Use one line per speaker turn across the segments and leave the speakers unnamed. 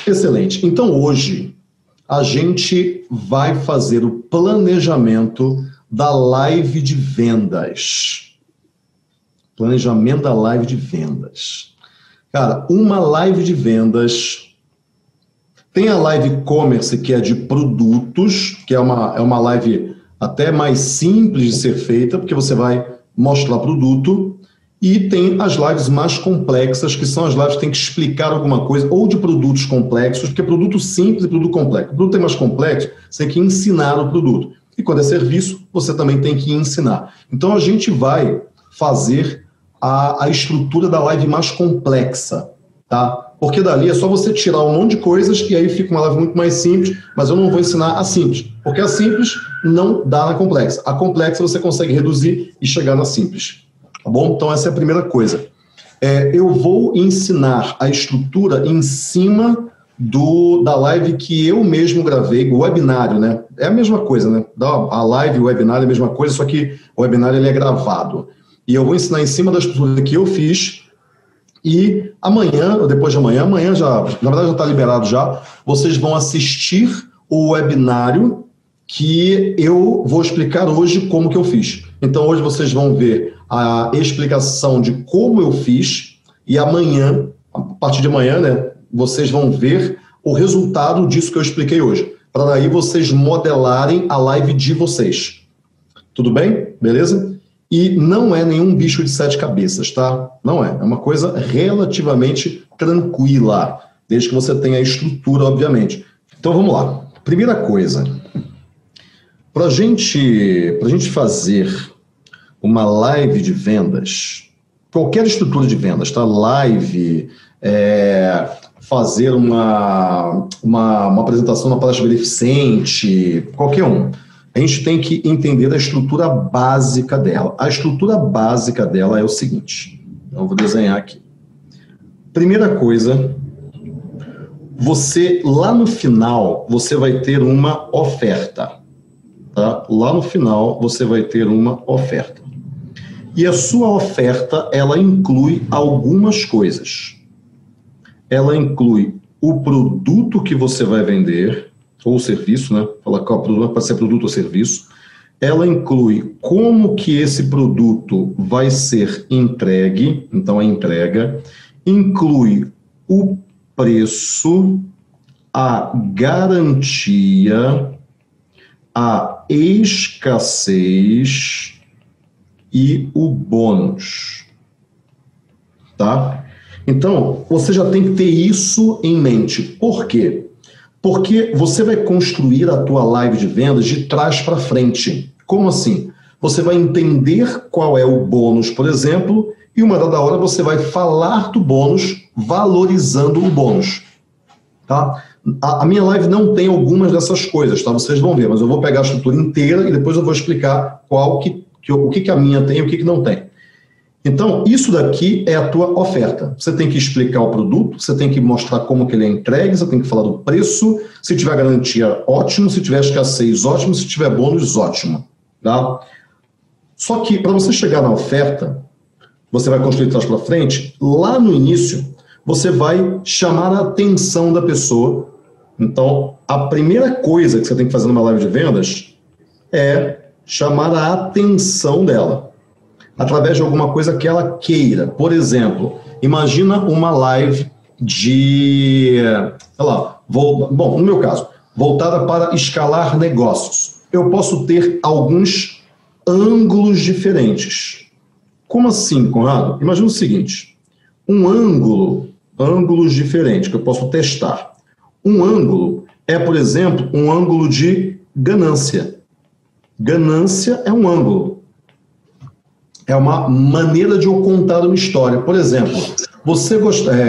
Excelente. Então, hoje, a gente vai fazer o planejamento da live de vendas. Planejamento da live de vendas. Cara, uma live de vendas... Tem a live e-commerce, que é de produtos, que é uma live até mais simples de ser feita, porque você vai mostrar produto. E tem as lives mais complexas, que são as lives que tem que explicar alguma coisa, ou de produtos complexos, porque produto simples e produto complexo. O produto é mais complexo, você tem que ensinar o produto. E quando é serviço, você também tem que ensinar. Então a gente vai fazer a estrutura da live mais complexa, tá? Porque dali é só você tirar um monte de coisas e aí fica uma live muito mais simples, mas eu não vou ensinar a simples, porque a simples não dá na complexa. A complexa você consegue reduzir e chegar na simples. Tá bom? Então essa é a primeira coisa. Eu vou ensinar a estrutura em cima da live que eu mesmo gravei, o webinário, né? É a mesma coisa, né? A live e o webinário é a mesma coisa, só que o webinário ele é gravado. E eu vou ensinar em cima da estrutura que eu fiz e amanhã, ou depois de amanhã, já, na verdade já está liberado já, vocês vão assistir o webinário que eu vou explicar hoje como que eu fiz. Então hoje vocês vão ver a explicação de como eu fiz e amanhã, a partir de amanhã, né, vocês vão ver o resultado disso que eu expliquei hoje, para daí vocês modelarem a live de vocês. Tudo bem? Beleza? E não é nenhum bicho de 7 cabeças, tá? Não é. É uma coisa relativamente tranquila, desde que você tenha a estrutura, obviamente. Então vamos lá. Primeira coisa, para gente fazer uma live de vendas, qualquer estrutura de vendas, tá? Live, fazer uma apresentação na palestra beneficente, qualquer um. A gente tem que entender a estrutura básica dela. A estrutura básica dela é o seguinte. Eu vou desenhar aqui. Primeira coisa, lá no final, você vai ter uma oferta. Tá? Lá no final, você vai ter uma oferta. E a sua oferta, ela inclui algumas coisas. Ela inclui o produto que você vai vender, ou serviço, né? Falar qual produto, pode ser produto ou serviço. Ela inclui como que esse produto vai ser entregue, então a entrega, inclui o preço, a garantia, a escassez e o bônus, tá? Então, você já tem que ter isso em mente. Por quê? Porque você vai construir a tua live de vendas de trás para frente. Como assim? Você vai entender qual é o bônus, por exemplo, e uma dada hora você vai falar do bônus, valorizando o bônus. Tá? A minha live não tem algumas dessas coisas, tá? Vocês vão ver, mas eu vou pegar a estrutura inteira e depois eu vou explicar o que a minha tem e o que não tem. Então, isso daqui é a tua oferta. Você tem que explicar o produto, você tem que mostrar como que ele é entregue, você tem que falar do preço, se tiver garantia, ótimo, se tiver escassez, ótimo, se tiver bônus, ótimo. Tá? Só que, para você chegar na oferta, você vai construir de trás para frente, lá no início, você vai chamar a atenção da pessoa. Então, a primeira coisa que você tem que fazer numa live de vendas é chamar a atenção dela, através de alguma coisa que ela queira. Por exemplo, imagina uma live de, sei lá, no meu caso, voltada para escalar negócios. Eu posso ter alguns ângulos diferentes. Como assim, Conrado? Imagina o seguinte, ângulos diferentes que eu posso testar. Um ângulo é, por exemplo, um ângulo de ganância. Ganância é um ângulo. É uma maneira de eu contar uma história. Por exemplo, você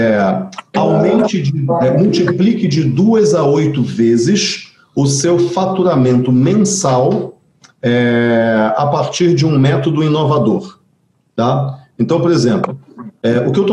multiplique de 2 a 8 vezes o seu faturamento mensal a partir de um método inovador. Tá? Então, por exemplo, o que eu estou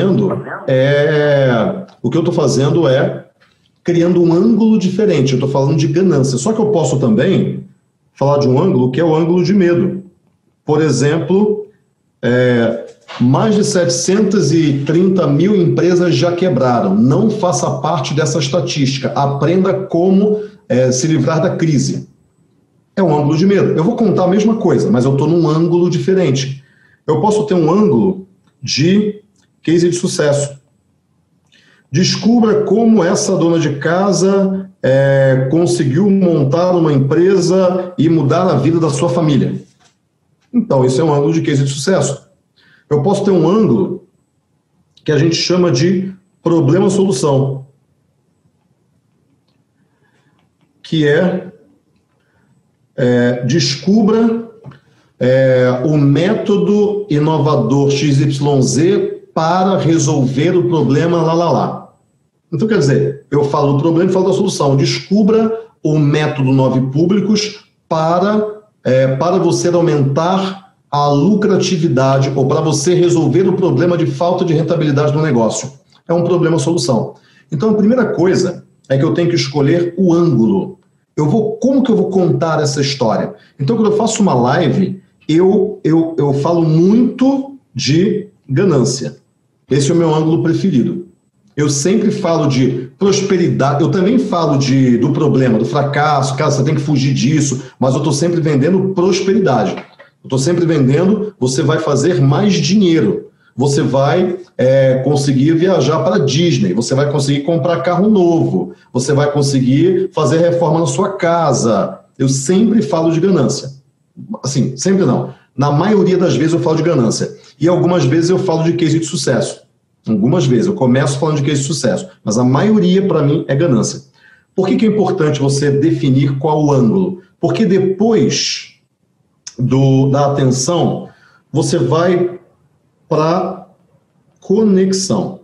fazendo é criando um ângulo diferente. Eu estou falando de ganância. Só que eu posso também falar de um ângulo que é o ângulo de medo. Por exemplo, mais de 730 mil empresas já quebraram. Não faça parte dessa estatística. Aprenda como se livrar da crise. É um ângulo de medo. Eu vou contar a mesma coisa, mas eu estou num ângulo diferente. Eu posso ter um ângulo de case de sucesso. Descubra como essa dona de casa conseguiu montar uma empresa e mudar a vida da sua família. Então, isso é um ângulo de case de sucesso. Eu posso ter um ângulo que a gente chama de problema-solução, que descubra o método inovador XYZ para resolver o problema lá. Então, quer dizer, eu falo do problema e falo da solução. Descubra o método 9 públicos para você aumentar a lucratividade ou para você resolver o problema de falta de rentabilidade no negócio. É um problema-solução. Então, a primeira coisa é que eu tenho que escolher o ângulo. Como que eu vou contar essa história? Então, quando eu faço uma live, eu falo muito de ganância. Esse é o meu ângulo preferido. Eu sempre falo de prosperidade, eu também falo do problema, do fracasso, cara, você tem que fugir disso, mas eu estou sempre vendendo prosperidade. Eu estou sempre vendendo, você vai fazer mais dinheiro, você vai conseguir viajar para a Disney, você vai conseguir comprar carro novo, você vai conseguir fazer reforma na sua casa. Eu sempre falo de ganância. Assim, sempre não. Na maioria das vezes eu falo de ganância. E algumas vezes eu falo de case de sucesso. Algumas vezes eu começo falando de case de sucesso, mas a maioria para mim é ganância. Por que é importante você definir qual o ângulo? Porque depois da atenção, você vai para conexão.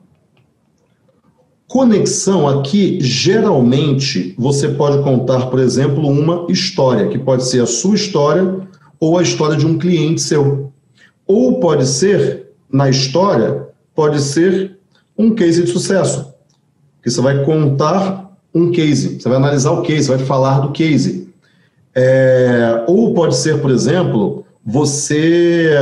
Conexão aqui, geralmente, você pode contar, por exemplo, uma história, que pode ser a sua história ou a história de um cliente seu. Ou pode ser, na história, pode ser um case de sucesso, que você vai contar um case, você vai analisar o case, você vai falar do case. Ou pode ser, por exemplo, você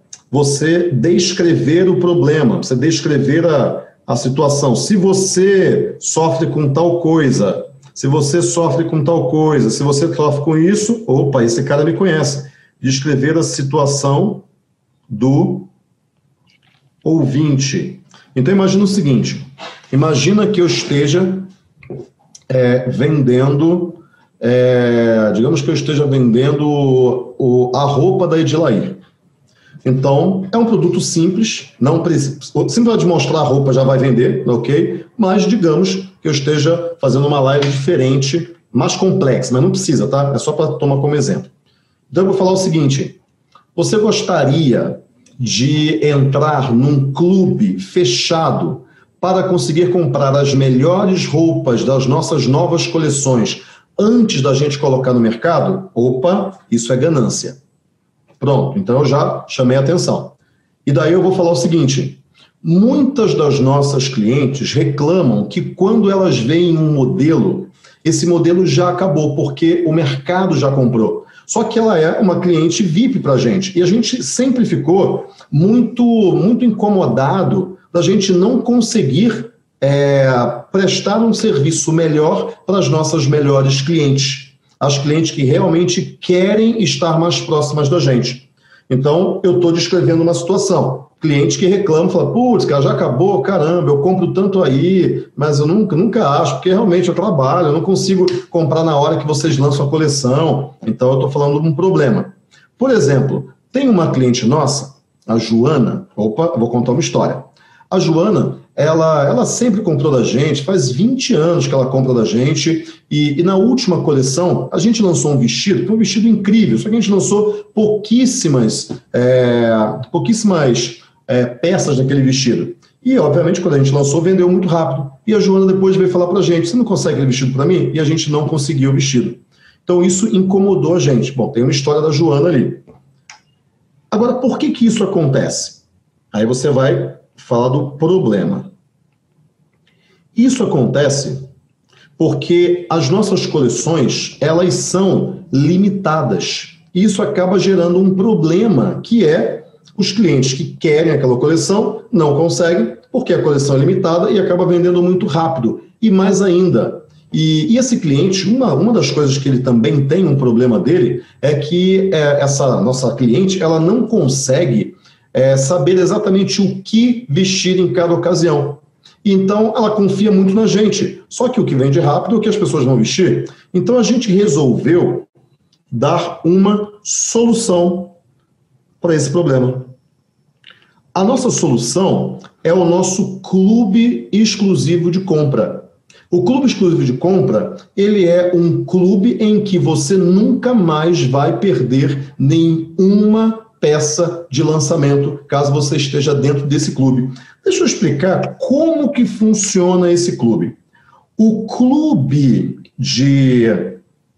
descrever o problema, você descrever a situação. Se você sofre com tal coisa, se você sofre com tal coisa, se você sofre com isso, opa, esse cara me conhece. Descrever a situação do ouvinte. Então, imagina o seguinte, imagina que eu esteja vendendo... digamos que eu esteja vendendo a roupa da Edilair. Então, é um produto simples, não precisa, simplesmente mostrar a roupa já vai vender, ok? Mas digamos que eu esteja fazendo uma live diferente, mais complexa, mas não precisa, tá? É só para tomar como exemplo. Então, eu vou falar o seguinte, você gostaria de entrar num clube fechado para conseguir comprar as melhores roupas das nossas novas coleções antes da gente colocar no mercado? Opa, isso é ganância. Pronto, então eu já chamei a atenção. E daí eu vou falar o seguinte, muitas das nossas clientes reclamam que quando elas veem um modelo, esse modelo já acabou, porque o mercado já comprou. Só que ela é uma cliente VIP para a gente. E a gente sempre ficou muito incomodado da gente não conseguir prestar um serviço melhor para as nossas melhores clientes. As clientes que realmente querem estar mais próximas da gente. Então, eu estou descrevendo uma situação. Cliente que reclama, fala, putz, cara, já acabou, caramba, eu compro tanto aí, mas eu nunca acho, porque realmente eu trabalho, eu não consigo comprar na hora que vocês lançam a coleção. Então, eu estou falando de um problema. Por exemplo, tem uma cliente nossa, a Joana, vou contar uma história. A Joana, ela sempre comprou da gente, faz 20 anos que ela compra da gente, e na última coleção, a gente lançou um vestido, que é um vestido incrível, só que a gente lançou pouquíssimas peças daquele vestido. E, obviamente, quando a gente lançou, vendeu muito rápido. E a Joana depois veio falar pra gente, você não consegue aquele vestido para mim? E a gente não conseguiu o vestido. Então, isso incomodou a gente. Bom, tem uma história da Joana ali. Agora, por que isso acontece? Aí você vai falar do problema. Isso acontece porque as nossas coleções, elas são limitadas. Isso acaba gerando um problema, que é Os clientes que querem aquela coleção não conseguem, porque a coleção é limitada e acaba vendendo muito rápido. E mais ainda, e esse cliente, uma das coisas que ele também tem, um problema dele, é que essa nossa cliente, ela não consegue saber exatamente o que vestir em cada ocasião. Então, ela confia muito na gente. Só que o que vende rápido é o que as pessoas vão vestir. Então, a gente resolveu dar uma solução para esse problema. A nossa solução é o nosso clube exclusivo de compra. O clube exclusivo de compra, ele é um clube em que você nunca mais vai perder nenhuma peça de lançamento, caso você esteja dentro desse clube. Deixa eu explicar como que funciona esse clube. O clube de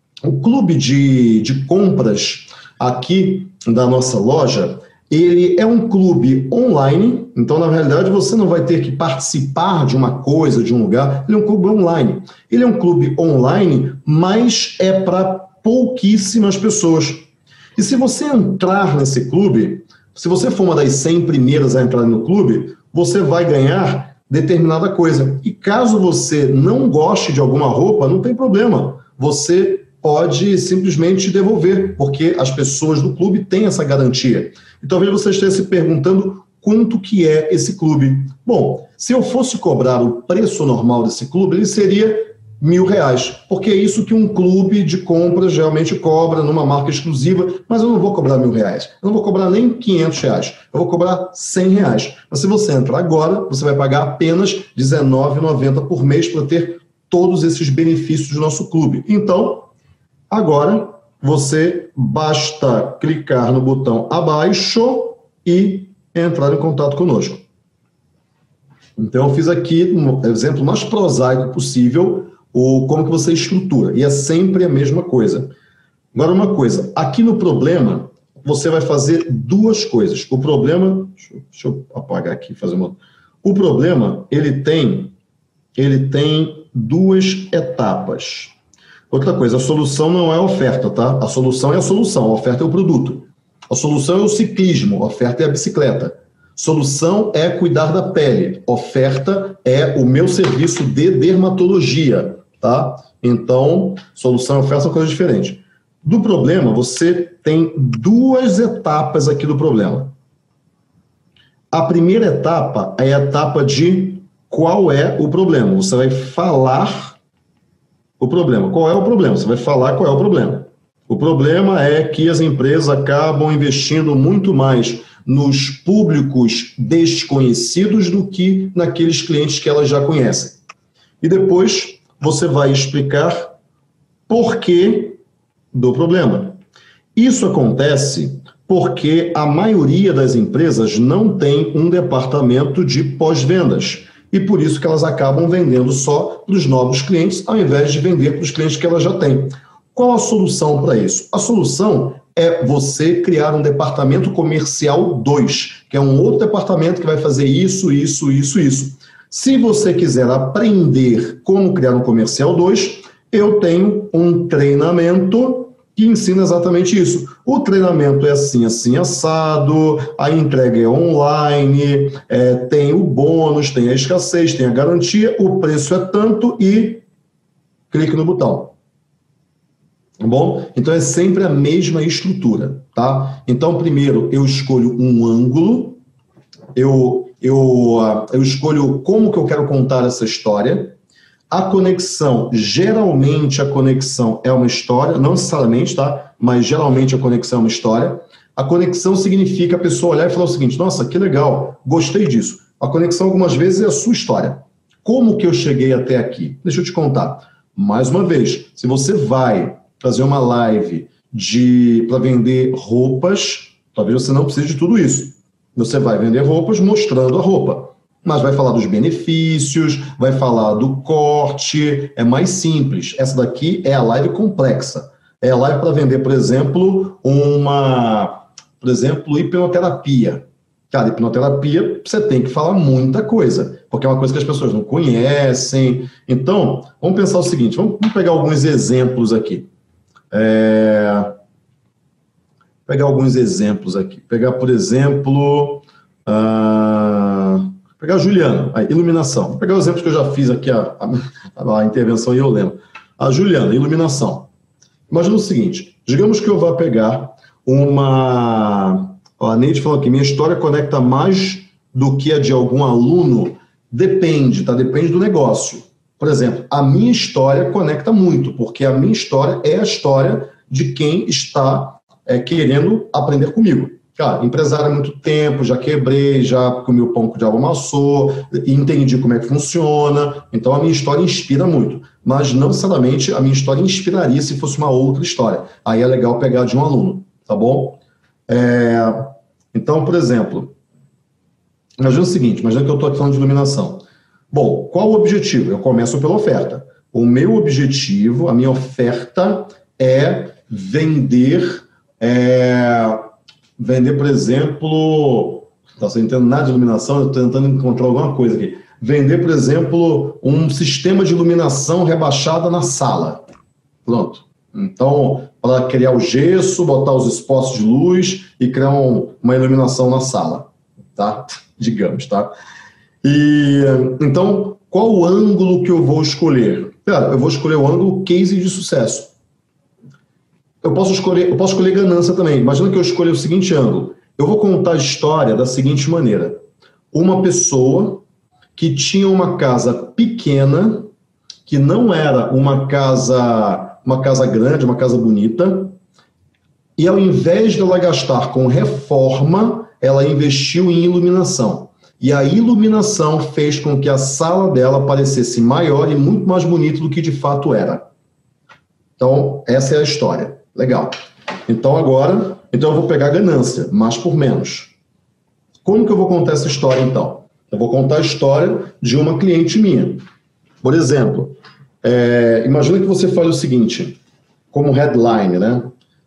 compras aqui da nossa loja, ele é um clube online, então, na realidade, você não vai ter que participar de uma coisa, de um lugar. Ele é um clube online. Ele é um clube online, mas é para pouquíssimas pessoas. E se você entrar nesse clube, se você for uma das 100 primeiras a entrar no clube, você vai ganhar determinada coisa. E caso você não goste de alguma roupa, não tem problema. Você pode simplesmente devolver, porque as pessoas do clube têm essa garantia. E talvez você esteja se perguntando quanto que é esse clube. Bom, se eu fosse cobrar o preço normal desse clube, ele seria R$1.000, porque é isso que um clube de compras geralmente cobra numa marca exclusiva, mas eu não vou cobrar R$1.000, eu não vou cobrar nem R$500, eu vou cobrar R$100. Mas se você entrar agora, você vai pagar apenas R$19,90 por mês para ter todos esses benefícios do nosso clube. Então, agora, você basta clicar no botão abaixo e entrar em contato conosco. Então, eu fiz aqui um exemplo mais prosaico possível, como que você estrutura. E é sempre a mesma coisa. Agora, uma coisa. Aqui no problema, você vai fazer duas coisas. O problema... Deixa eu apagar aqui e fazer uma... O problema, ele tem duas etapas. Outra coisa, a solução não é a oferta, tá? A solução é a solução, a oferta é o produto. A solução é o ciclismo, a oferta é a bicicleta. Solução é cuidar da pele, oferta é o meu serviço de dermatologia, tá? Então, solução e oferta são coisas diferentes. Do problema, você tem duas etapas aqui do problema. A primeira etapa é a etapa de qual é o problema. Você vai falar o problema. Qual é o problema? Você vai falar qual é o problema. O problema é que as empresas acabam investindo muito mais nos públicos desconhecidos do que naqueles clientes que elas já conhecem. E depois você vai explicar porquê do problema. Isso acontece porque a maioria das empresas não tem um departamento de pós-vendas. E por isso que elas acabam vendendo só para os novos clientes, ao invés de vender para os clientes que elas já têm. Qual a solução para isso? A solução é você criar um departamento comercial 2, que é um outro departamento que vai fazer isso. Se você quiser aprender como criar um comercial 2, eu tenho um treinamento que ensina exatamente isso. O treinamento é assim, assado, a entrega é online, tem o bônus, tem a escassez, tem a garantia, o preço é tanto e clique no botão. Tá bom? Então é sempre a mesma estrutura, tá? Então primeiro eu escolho um ângulo, eu escolho como que eu quero contar essa história. A conexão, geralmente a conexão é uma história, não necessariamente, tá? Mas geralmente a conexão é uma história. A conexão significa a pessoa olhar e falar o seguinte: nossa, que legal, gostei disso. A conexão algumas vezes é a sua história. Como que eu cheguei até aqui? Deixa eu te contar. Mais uma vez, se você vai fazer uma live para vender roupas, talvez você não precise de tudo isso. Você vai vender roupas mostrando a roupa. Mas vai falar dos benefícios, vai falar do corte, é mais simples. Essa daqui é a live complexa. É a live para vender, por exemplo, hipnoterapia. Cara, hipnoterapia, você tem que falar muita coisa, porque é uma coisa que as pessoas não conhecem. Então, vamos pensar o seguinte, vamos pegar alguns exemplos aqui. pegar alguns exemplos aqui. Pegar, por exemplo, pegar a Juliana, a iluminação. Vou pegar os exemplos que eu já fiz aqui, a intervenção, e eu lembro. A Juliana, iluminação. Imagina o seguinte, digamos que eu vá pegar a Neide falou aqui, minha história conecta mais do que a de algum aluno. Depende, tá? Depende do negócio. Por exemplo, a minha história conecta muito, porque a minha história é a história de quem está querendo aprender comigo. Cara, empresário há muito tempo, já quebrei, já comi o pão que o diabo amassou, entendi como é que funciona, então a minha história inspira muito. Mas não necessariamente a minha história inspiraria se fosse uma outra história. Aí é legal pegar de um aluno, tá bom? Então, por exemplo, imagina o seguinte, imagina que eu estou aqui falando de iluminação. Bom, qual o objetivo? Eu começo pela oferta. O meu objetivo, a minha oferta é vender, por exemplo, não sei, não entendo nada de iluminação, eu estou tentando encontrar alguma coisa aqui. Vender, por exemplo, um sistema de iluminação rebaixada na sala. Pronto. Então, para criar o gesso, botar os esposos de luz e criar uma iluminação na sala, tá? Digamos, tá? E, então, qual o ângulo que eu vou escolher? Cara, eu vou escolher o ângulo case de sucesso. Eu posso escolher ganância também. Imagina que eu escolha o seguinte ângulo. Eu vou contar a história da seguinte maneira. Uma pessoa que tinha uma casa pequena, que não era uma casa grande, uma casa bonita, e ao invés de ela gastar com reforma, ela investiu em iluminação. E a iluminação fez com que a sala dela parecesse maior e muito mais bonita do que de fato era. Então, essa é a história. Legal. Então, eu vou pegar ganância, mais por menos. Como que eu vou contar essa história, então? Eu vou contar a história de uma cliente minha. Por exemplo, imagina que você faz o seguinte, como headline, né?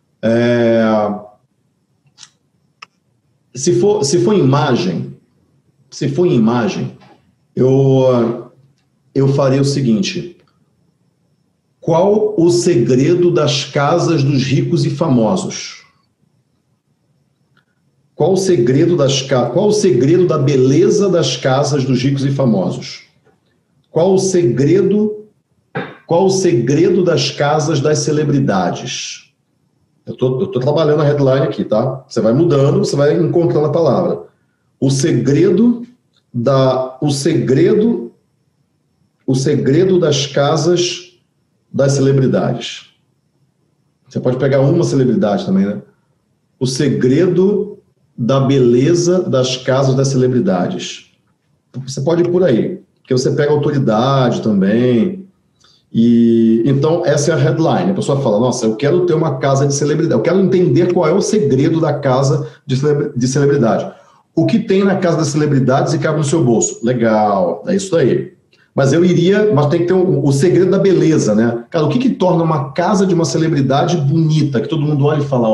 Se for imagem, eu farei o seguinte. Qual o segredo das casas dos ricos e famosos? Qual o segredo da beleza das casas dos ricos e famosos? Qual o segredo das casas das celebridades? Eu tô trabalhando a headline aqui, tá? Você vai mudando, você vai encontrando a palavra. O segredo das casas das celebridades. Você pode pegar uma celebridade também, né? O segredo da beleza das casas das celebridades. Você pode ir por aí, porque você pega autoridade também. E então essa é a headline. A pessoa fala, nossa, eu quero ter uma casa de celebridade. Eu quero entender qual é o segredo da casa de celebridade. O que tem na casa das celebridades e cabe no seu bolso. Legal, é isso aí. Mas mas tem que ter o segredo da beleza, né? Cara, o que torna uma casa de uma celebridade bonita, que todo mundo olha e fala,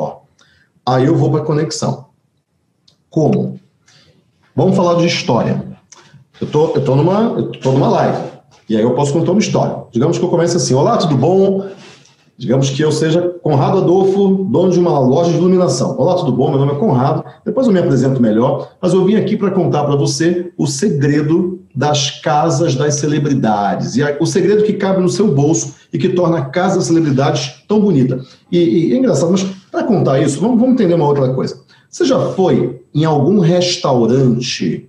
aí eu vou para a conexão. Como? Vamos falar de história. Eu tô numa live, e aí eu posso contar uma história. Digamos que eu comece assim, olá, tudo bom? Digamos que eu seja Conrado Adolfo, dono de uma loja de iluminação. Olá, tudo bom? Meu nome é Conrado. Depois eu me apresento melhor, mas eu vim aqui para contar para você o segredo das casas das celebridades. E o segredo que cabe no seu bolso e que torna a casa das celebridades tão bonita. E é engraçado, mas para contar isso, vamos entender uma outra coisa. Você já foi em algum restaurante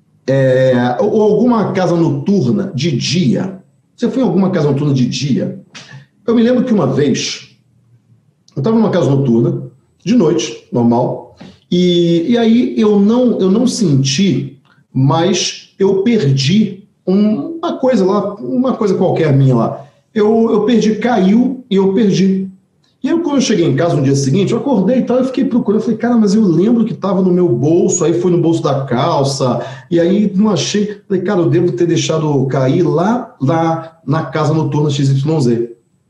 ou alguma casa noturna de dia? Você foi em alguma casa noturna de dia? Eu me lembro que uma vez, eu estava numa casa noturna, de noite, normal, e aí eu não senti, mas eu perdi uma coisa lá, uma coisa qualquer minha lá. Eu perdi, caiu e eu perdi. E aí, quando eu cheguei em casa no dia seguinte, eu acordei e tal, eu fiquei procurando, eu falei, cara, mas eu lembro que estava no meu bolso, aí foi no bolso da calça, e aí não achei, falei, cara, eu devo ter deixado cair lá na casa noturna XYZ.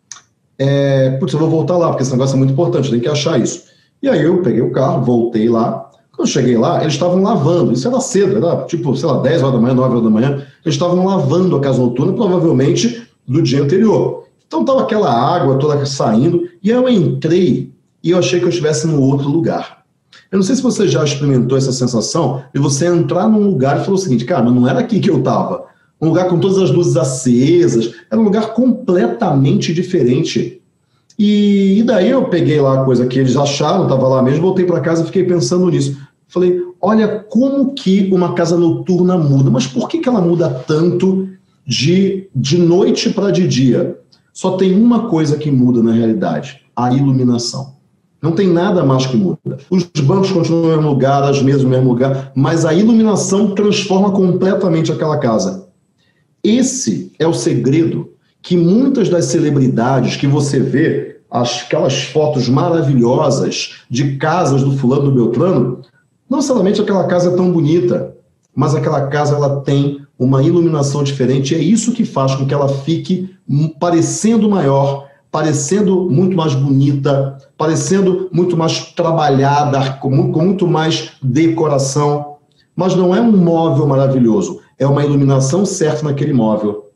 Putz, eu vou voltar lá, porque esse negócio é muito importante, tem que achar isso. E aí eu peguei o carro, voltei lá. Quando eu cheguei lá, eles estavam lavando, isso era cedo, era tipo, sei lá, 10 horas da manhã, 9 horas da manhã, eles estavam lavando a casa noturna, provavelmente do dia anterior. Então estava aquela água toda saindo, e aí eu entrei e eu achei que eu estivesse num outro lugar. Eu não sei se você já experimentou essa sensação de você entrar num lugar e falar o seguinte, cara, mas não era aqui que eu estava. Um lugar com todas as luzes acesas, era um lugar completamente diferente. E daí eu peguei lá a coisa que eles acharam, estava lá mesmo, voltei para casa e fiquei pensando nisso. Falei, olha como que uma casa noturna muda, mas por que ela muda tanto de noite para de dia? Só tem uma coisa que muda na realidade, a iluminação. Não tem nada mais que muda. Os bancos continuam no mesmo lugar, as mesas no mesmo lugar, mas a iluminação transforma completamente aquela casa. Esse é o segredo que muitas das celebridades que você vê, aquelas fotos maravilhosas de casas do fulano do Beltrano, não necessariamente aquela casa é tão bonita, mas aquela casa ela tem uma iluminação diferente, e é isso que faz com que ela fique parecendo maior, parecendo muito mais bonita, parecendo muito mais trabalhada, com muito mais decoração. Mas não é um móvel maravilhoso, é uma iluminação certa naquele móvel.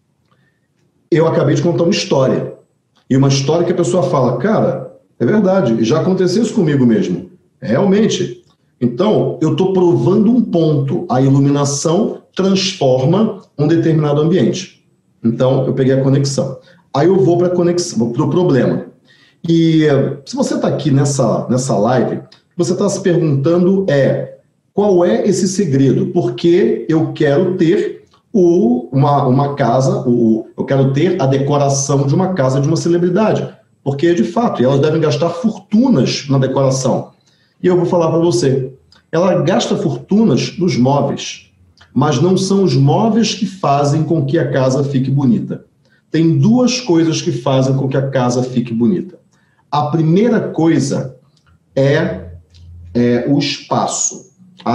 Eu acabei de contar uma história. E uma história que a pessoa fala, cara, é verdade, já aconteceu isso comigo mesmo. Realmente. Então, eu estou provando um ponto. A iluminação transforma um determinado ambiente. Então, eu peguei a conexão. Aí eu vou para o problema. E se você está aqui nessa live, você está se perguntando qual é esse segredo? Porque eu quero ter uma casa, eu quero ter a decoração de uma casa de uma celebridade. Porque, de fato, elas devem gastar fortunas na decoração. E eu vou falar para você, ela gasta fortunas nos móveis, mas não são os móveis que fazem com que a casa fique bonita. Tem duas coisas que fazem com que a casa fique bonita. A primeira coisa é o espaço,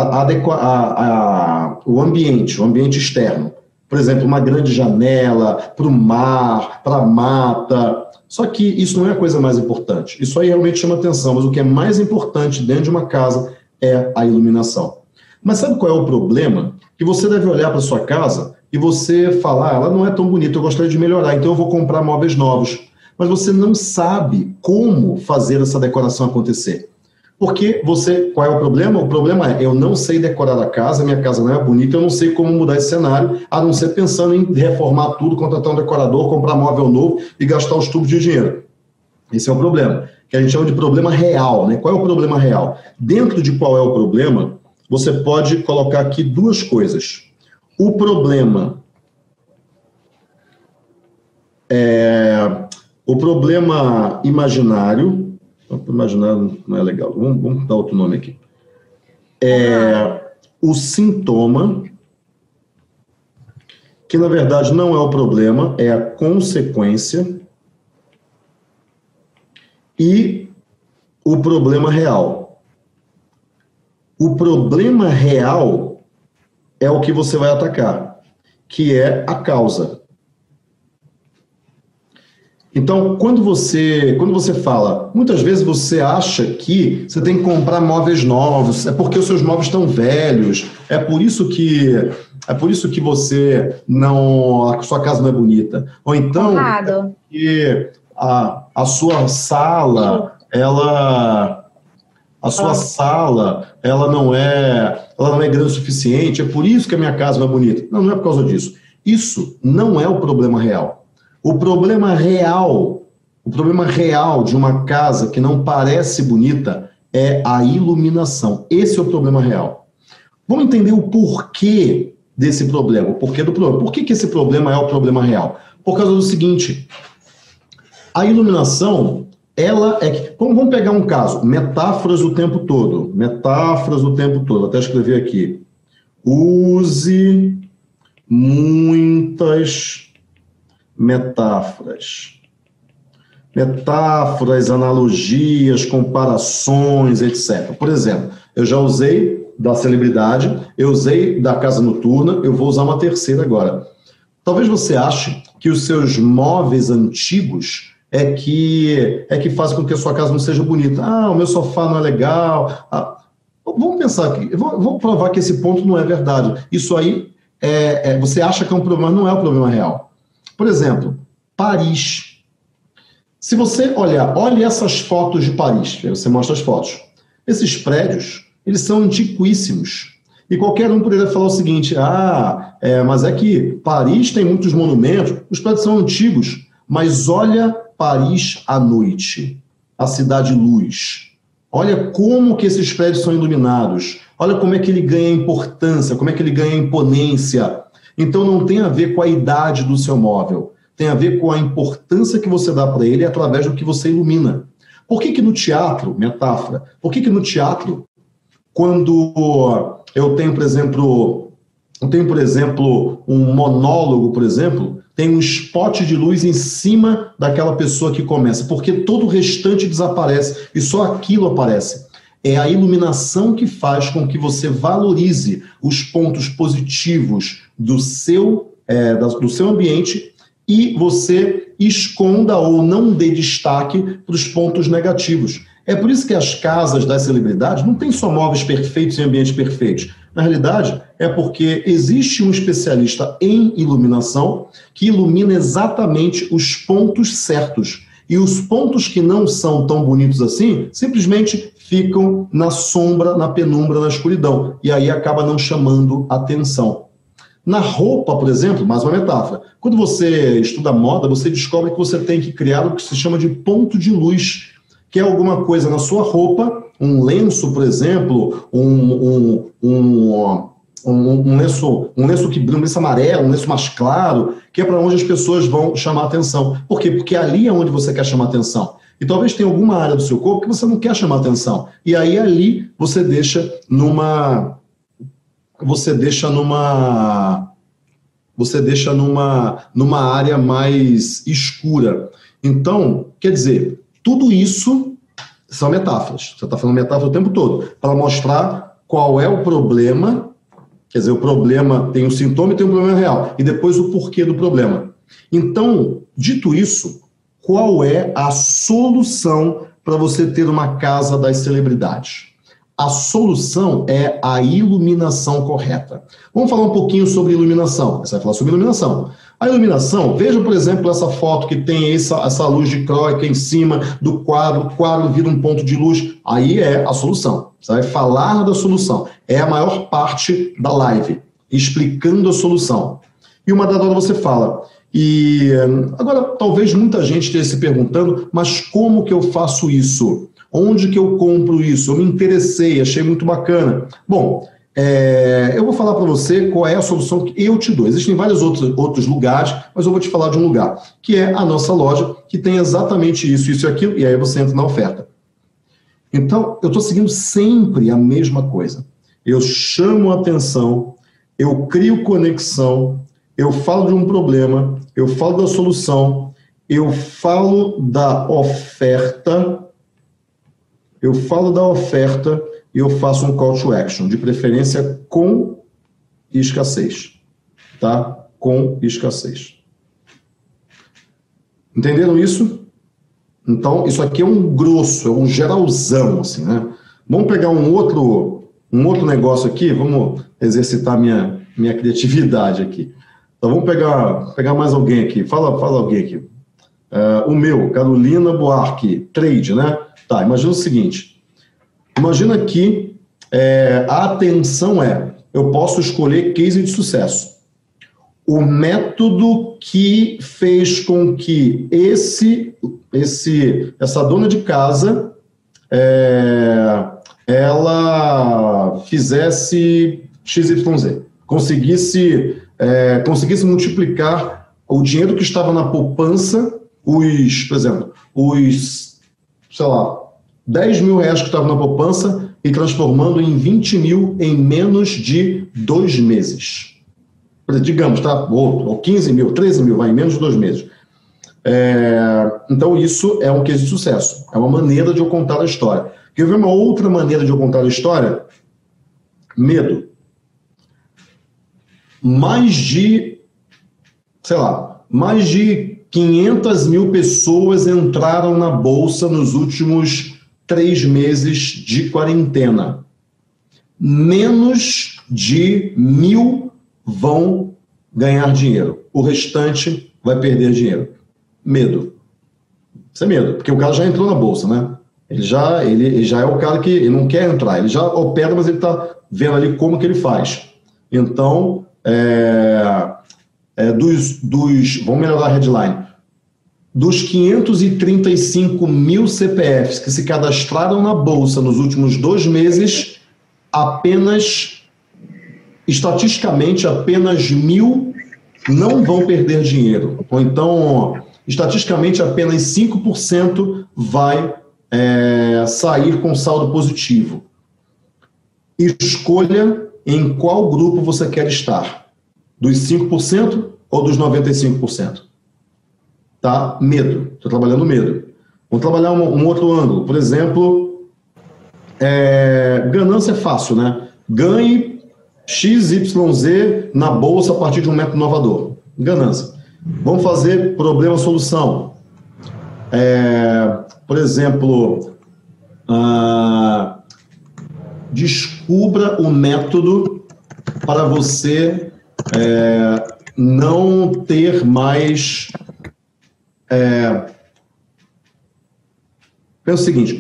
o ambiente externo. Por exemplo, uma grande janela para o mar, para a mata. Só que isso não é a coisa mais importante. Isso aí realmente chama atenção, mas o que é mais importante dentro de uma casa é a iluminação. Mas sabe qual é o problema? Que você deve olhar para sua casa e você falar, ela não é tão bonita, eu gostaria de melhorar, então eu vou comprar móveis novos. Mas você não sabe como fazer essa decoração acontecer. Porque qual é o problema? O problema é, eu não sei decorar a casa, minha casa não é bonita, eu não sei como mudar esse cenário, a não ser pensando em reformar tudo, contratar um decorador, comprar móvel novo e gastar os tubos de dinheiro. Esse é o problema, que a gente chama de problema real, né? Qual é o problema real? Dentro de qual é o problema, você pode colocar aqui duas coisas. O problema imaginário. Imaginário não é legal. Vamos dar outro nome aqui. O sintoma, que na verdade não é o problema, é a consequência, e o problema real. O problema real é o que você vai atacar, que é a causa. Então, quando você fala, muitas vezes você acha que você tem que comprar móveis novos, é porque os seus móveis estão velhos, é por isso que você não, a sua casa não é bonita. Ou então, é porque a sua sala, ela não é grande o suficiente, é por isso que a minha casa não é bonita. Não é por causa disso. Isso não é o problema real. O problema real de uma casa que não parece bonita é a iluminação. Esse é o problema real. Vamos entender o porquê desse problema, o porquê do problema. Por que esse problema é o problema real? Por causa do seguinte, a iluminação, vamos pegar um caso, metáforas o tempo todo, até escrever aqui. Use muitas metáforas, analogias, comparações, etc. Por exemplo, eu já usei da celebridade, eu usei da casa noturna, eu vou usar uma terceira agora. Talvez você ache que os seus móveis antigos é que fazem com que a sua casa não seja bonita. O meu sofá não é legal. Vamos pensar aqui, vou provar que esse ponto não é verdade. Isso aí, você acha que é um problema, não é um problema real. Por exemplo, Paris. Se você olhar, olha essas fotos de Paris, aí você mostra as fotos. Esses prédios, eles são antiquíssimos. E qualquer um poderia falar o seguinte, mas é que Paris tem muitos monumentos, os prédios são antigos, mas olha Paris à noite, a cidade luz. Olha como que esses prédios são iluminados, olha como é que ele ganha importância, como é que ele ganha imponência. Então não tem a ver com a idade do seu móvel, tem a ver com a importância que você dá para ele através do que você ilumina. Por que no teatro, metáfora, por que no teatro, quando eu tenho, por exemplo, um monólogo, por exemplo, tem um spot de luz em cima daquela pessoa que começa, porque todo o restante desaparece e só aquilo aparece. É a iluminação que faz com que você valorize os pontos positivos do seu ambiente e você esconda ou não dê destaque para os pontos negativos. É por isso que as casas das celebridades não têm só móveis perfeitos e ambientes perfeitos. Na realidade, é porque existe um especialista em iluminação que ilumina exatamente os pontos certos. E os pontos que não são tão bonitos assim, simplesmente ficam na sombra, na penumbra, na escuridão. E aí acaba não chamando atenção. Na roupa, por exemplo, mais uma metáfora. Quando você estuda moda, você descobre que você tem que criar o que se chama de ponto de luz, que é alguma coisa na sua roupa, um lenço, por exemplo, um lenço que brilha, um lenço amarelo, um lenço mais claro, que é para onde as pessoas vão chamar atenção. Por quê? Porque ali é onde você quer chamar atenção. E talvez tenha alguma área do seu corpo que você não quer chamar atenção. E aí ali você deixa numa área mais escura. Então, quer dizer, tudo isso são metáforas. Você está falando metáfora o tempo todo, para mostrar qual é o problema. Quer dizer, o problema tem um sintoma e tem um problema real. E depois o porquê do problema. Então, dito isso, qual é a solução para você ter uma casa das celebridades? A solução é a iluminação correta. Vamos falar um pouquinho sobre iluminação. Você vai falar sobre iluminação. A iluminação, veja, por exemplo, essa foto que tem essa luz de croica em cima do quadro, o quadro vira um ponto de luz. Aí é a solução. Você vai falar da solução. É a maior parte da live, explicando a solução. E uma dada hora você fala. E agora, talvez muita gente esteja se perguntando, mas como que eu faço isso? Onde que eu compro isso? Eu me interessei, achei muito bacana. Bom, eu vou falar para você qual é a solução que eu te dou. Existem vários outros lugares, mas eu vou te falar de um lugar, que é a nossa loja, que tem exatamente isso e aquilo, e aí você entra na oferta. Então, eu estou seguindo sempre a mesma coisa. Eu chamo a atenção, eu crio conexão, eu falo de um problema, eu falo da solução, eu falo da oferta, e eu faço um call to action, de preferência com escassez, tá? Com escassez. Entenderam isso? Então, isso aqui é um grosso, é um geralzão, assim, né? Vamos pegar um outro negócio aqui, vamos exercitar minha criatividade aqui. Então, vamos pegar mais alguém aqui. Fala alguém aqui. O meu, Carolina Buarque, trade, né? Tá, imagina o seguinte. Imagina que a atenção eu posso escolher case de sucesso. O método que fez com que essa dona de casa ela fizesse XYZ, conseguisse multiplicar o dinheiro que estava na poupança, por exemplo, sei lá, 10 mil reais que estavam na poupança e transformando em 20 mil em menos de 2 meses. Digamos, tá? Ou 15 mil, 13 mil, vai em menos de 2 meses. Então, isso é um case de sucesso. É uma maneira de eu contar a história. Quer ver uma outra maneira de eu contar a história? Medo. Mais de 500 mil pessoas entraram na Bolsa nos últimos 3 meses de quarentena. Menos de 1.000 vão ganhar dinheiro. O restante vai perder dinheiro. Medo. Isso é medo, porque o cara já entrou na bolsa, né? Ele já é o cara que ele não quer entrar, ele já opera, mas ele está vendo ali como que ele faz. Então, vamos melhorar a headline. Dos 535 mil CPFs que se cadastraram na bolsa nos últimos 2 meses, estatisticamente, apenas 1.000 não vão perder dinheiro. Ou então, estatisticamente, apenas 5% vai sair com saldo positivo. Escolha em qual grupo você quer estar. Dos 5% ou dos 95%? Tá? Medo. Estou trabalhando medo. Vamos trabalhar um outro ângulo. Por exemplo, ganância é fácil, né? Ganhe XYZ na bolsa a partir de um método inovador. Ganância. Vamos fazer problema-solução. Por exemplo, descubra o método para você não ter mais... Pensa o seguinte,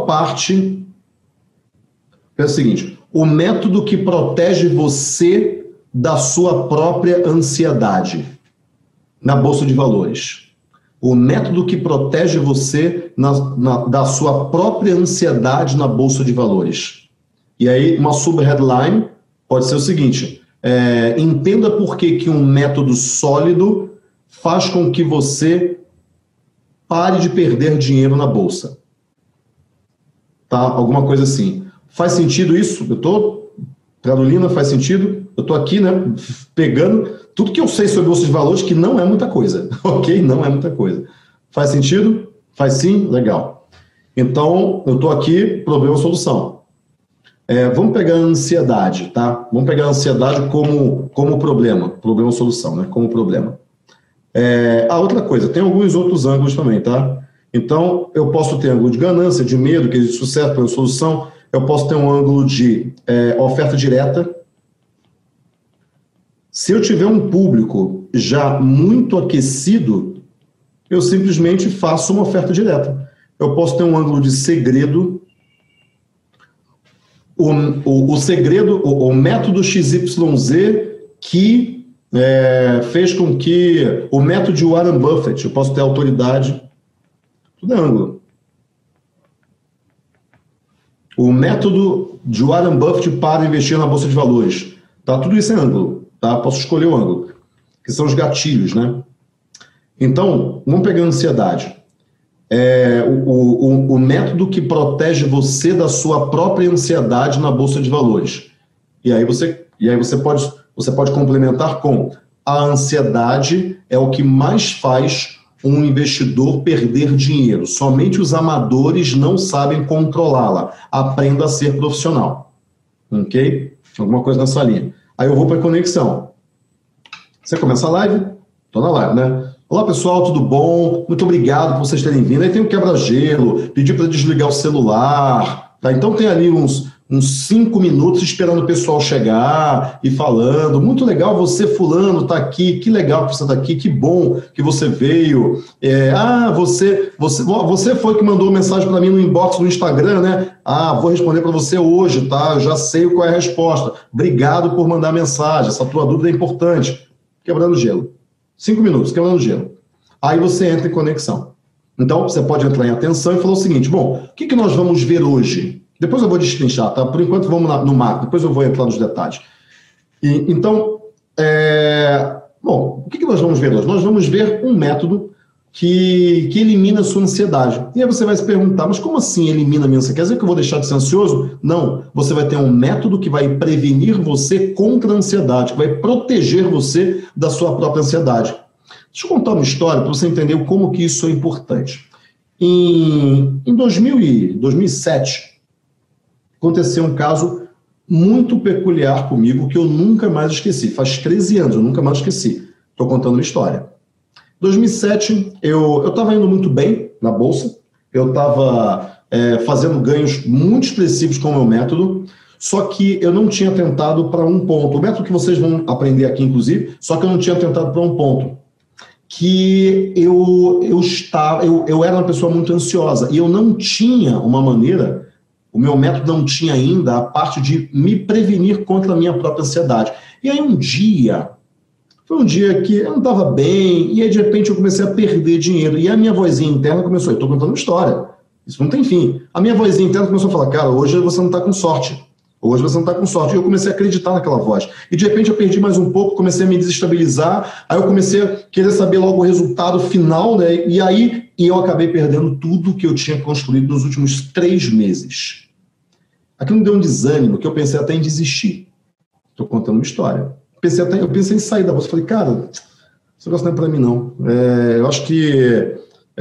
pensa o seguinte, o método que protege você da sua própria ansiedade na Bolsa de Valores. O método que protege você da sua própria ansiedade na Bolsa de Valores. E aí, uma sub-headline pode ser o seguinte, entenda por que um método sólido faz com que você pare de perder dinheiro na Bolsa. Tá? Alguma coisa assim. Faz sentido isso? Carolina, faz sentido? Eu estou aqui, né, pegando tudo que eu sei sobre Bolsa de Valores, que não é muita coisa, ok? Não é muita coisa. Faz sentido? Faz sim? Legal. Então, eu estou aqui, problema-solução. Vamos pegar a ansiedade, tá? Vamos pegar a ansiedade como problema. Problema-solução, né? Como problema. Outra coisa, tem alguns outros ângulos também, tá? Então, eu posso ter ângulo de ganância, de medo, que é de sucesso, pela solução. Eu posso ter um ângulo de oferta direta. Se eu tiver um público já muito aquecido, eu simplesmente faço uma oferta direta. Eu posso ter um ângulo de segredo. O segredo, o método XYZ que fez com que o método de Warren Buffett, eu posso ter autoridade, tudo é ângulo. O método de Warren Buffett para investir na Bolsa de Valores, tá? Tudo isso é ângulo, tá? Posso escolher o ângulo, que são os gatilhos, né? Então, vamos pegar a ansiedade. O método que protege você da sua própria ansiedade na Bolsa de Valores. E aí você pode complementar com a ansiedade é o que mais faz um investidor perder dinheiro. Somente os amadores não sabem controlá-la. Aprenda a ser profissional. Ok? Alguma coisa nessa linha. Aí eu vou para a conexão. Você começa a live? Estou na live, né? Olá pessoal, tudo bom? Muito obrigado por vocês terem vindo. Aí tem um quebra-gelo, pedi para desligar o celular. Tá? Então tem ali uns 5 minutos esperando o pessoal chegar e falando. Muito legal você, fulano, tá aqui. Que legal que você tá aqui. Que bom que você veio. Você foi que mandou mensagem para mim no inbox do Instagram, né? Vou responder para você hoje, tá? Eu já sei qual é a resposta. Obrigado por mandar mensagem. Essa tua dúvida é importante. Quebrando gelo. 5 minutos, quebrando gelo. Aí você entra em conexão. Então, você pode entrar em atenção e falar o seguinte, bom, o que nós vamos ver hoje? Depois eu vou destrinchar, tá? Por enquanto vamos no macro, depois eu vou entrar nos detalhes. Então, o que nós vamos ver hoje? Nós vamos ver um método que elimina a sua ansiedade. E aí você vai se perguntar, mas como assim elimina a minha ansiedade? Quer dizer que eu vou deixar de ser ansioso? Não, você vai ter um método que vai prevenir você contra a ansiedade, que vai proteger você da sua própria ansiedade. Deixa eu contar uma história para você entender como que isso é importante. Em 2007, aconteceu um caso muito peculiar comigo que eu nunca mais esqueci. Faz 13 anos, eu nunca mais esqueci. Estou contando uma história. Em 2007, eu estava indo muito bem na Bolsa, eu estava fazendo ganhos muito expressivos com o meu método, só que eu não tinha tentado para um ponto. O método que vocês vão aprender aqui, inclusive, só que eu não tinha tentado para um ponto, que eu era uma pessoa muito ansiosa e eu não tinha uma maneira, o meu método não tinha ainda a parte de me prevenir contra a minha própria ansiedade. E aí foi um dia que eu não estava bem, e aí de repente eu comecei a perder dinheiro, e a minha vozinha interna começou, eu estou contando uma história, isso não tem fim. A minha vozinha interna começou a falar, cara, hoje você não está com sorte. Hoje você não está com sorte. E eu comecei a acreditar naquela voz. E de repente eu perdi mais um pouco, comecei a me desestabilizar, aí eu comecei a querer saber logo o resultado final, né? E eu acabei perdendo tudo que eu tinha construído nos últimos 3 meses. Aquilo me deu um desânimo, que eu pensei até em desistir. Estou contando uma história. Eu pensei em sair da bolsa. Falei, cara, esse negócio não é para mim, não. Eu acho que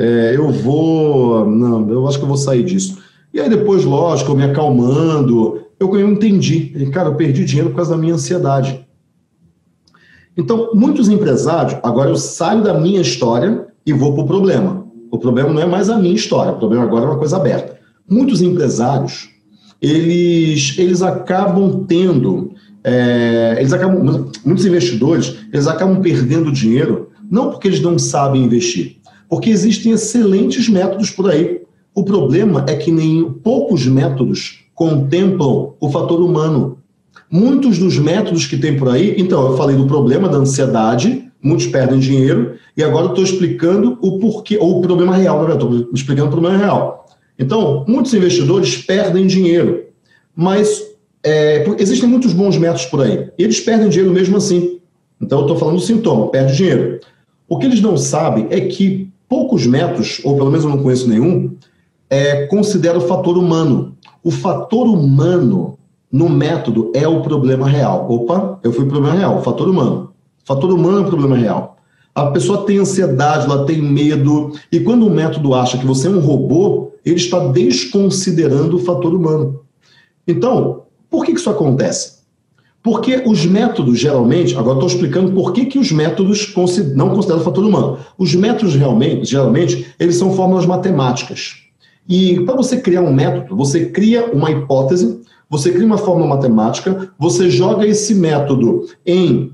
eu acho que eu vou sair disso. E aí depois, lógico, eu me acalmando, eu entendi. Cara, eu perdi dinheiro por causa da minha ansiedade. Então, muitos empresários, agora eu saio da minha história e vou para o problema. O problema não é mais a minha história, o problema agora é uma coisa aberta. Muitos empresários, eles acabam tendo, muitos investidores, eles acabam perdendo dinheiro, não porque eles não sabem investir, porque existem excelentes métodos por aí. O problema é que poucos métodos contemplam o fator humano. Muitos dos métodos que tem por aí, então eu falei do problema da ansiedade, muitos perdem dinheiro, e agora eu estou explicando o porquê, ou o problema real, na verdade, estou explicando o problema real. Então, muitos investidores perdem dinheiro, mas existem muitos bons métodos por aí, e eles perdem dinheiro mesmo assim. Então eu estou falando do sintoma, perde dinheiro. O que eles não sabem é que poucos métodos, ou pelo menos eu não conheço nenhum, considera o fator humano. O fator humano no método é o problema real. Opa, eu fui o problema real, o fator humano. O fator humano é o problema real. A pessoa tem ansiedade, ela tem medo, e quando o método acha que você é um robô, ele está desconsiderando o fator humano. Então, por que isso acontece? Porque os métodos, geralmente, agora estou explicando por que os métodos não consideram o fator humano. Os métodos, geralmente, eles são fórmulas matemáticas. E para você criar um método, você cria uma hipótese, você cria uma fórmula matemática, você joga esse método em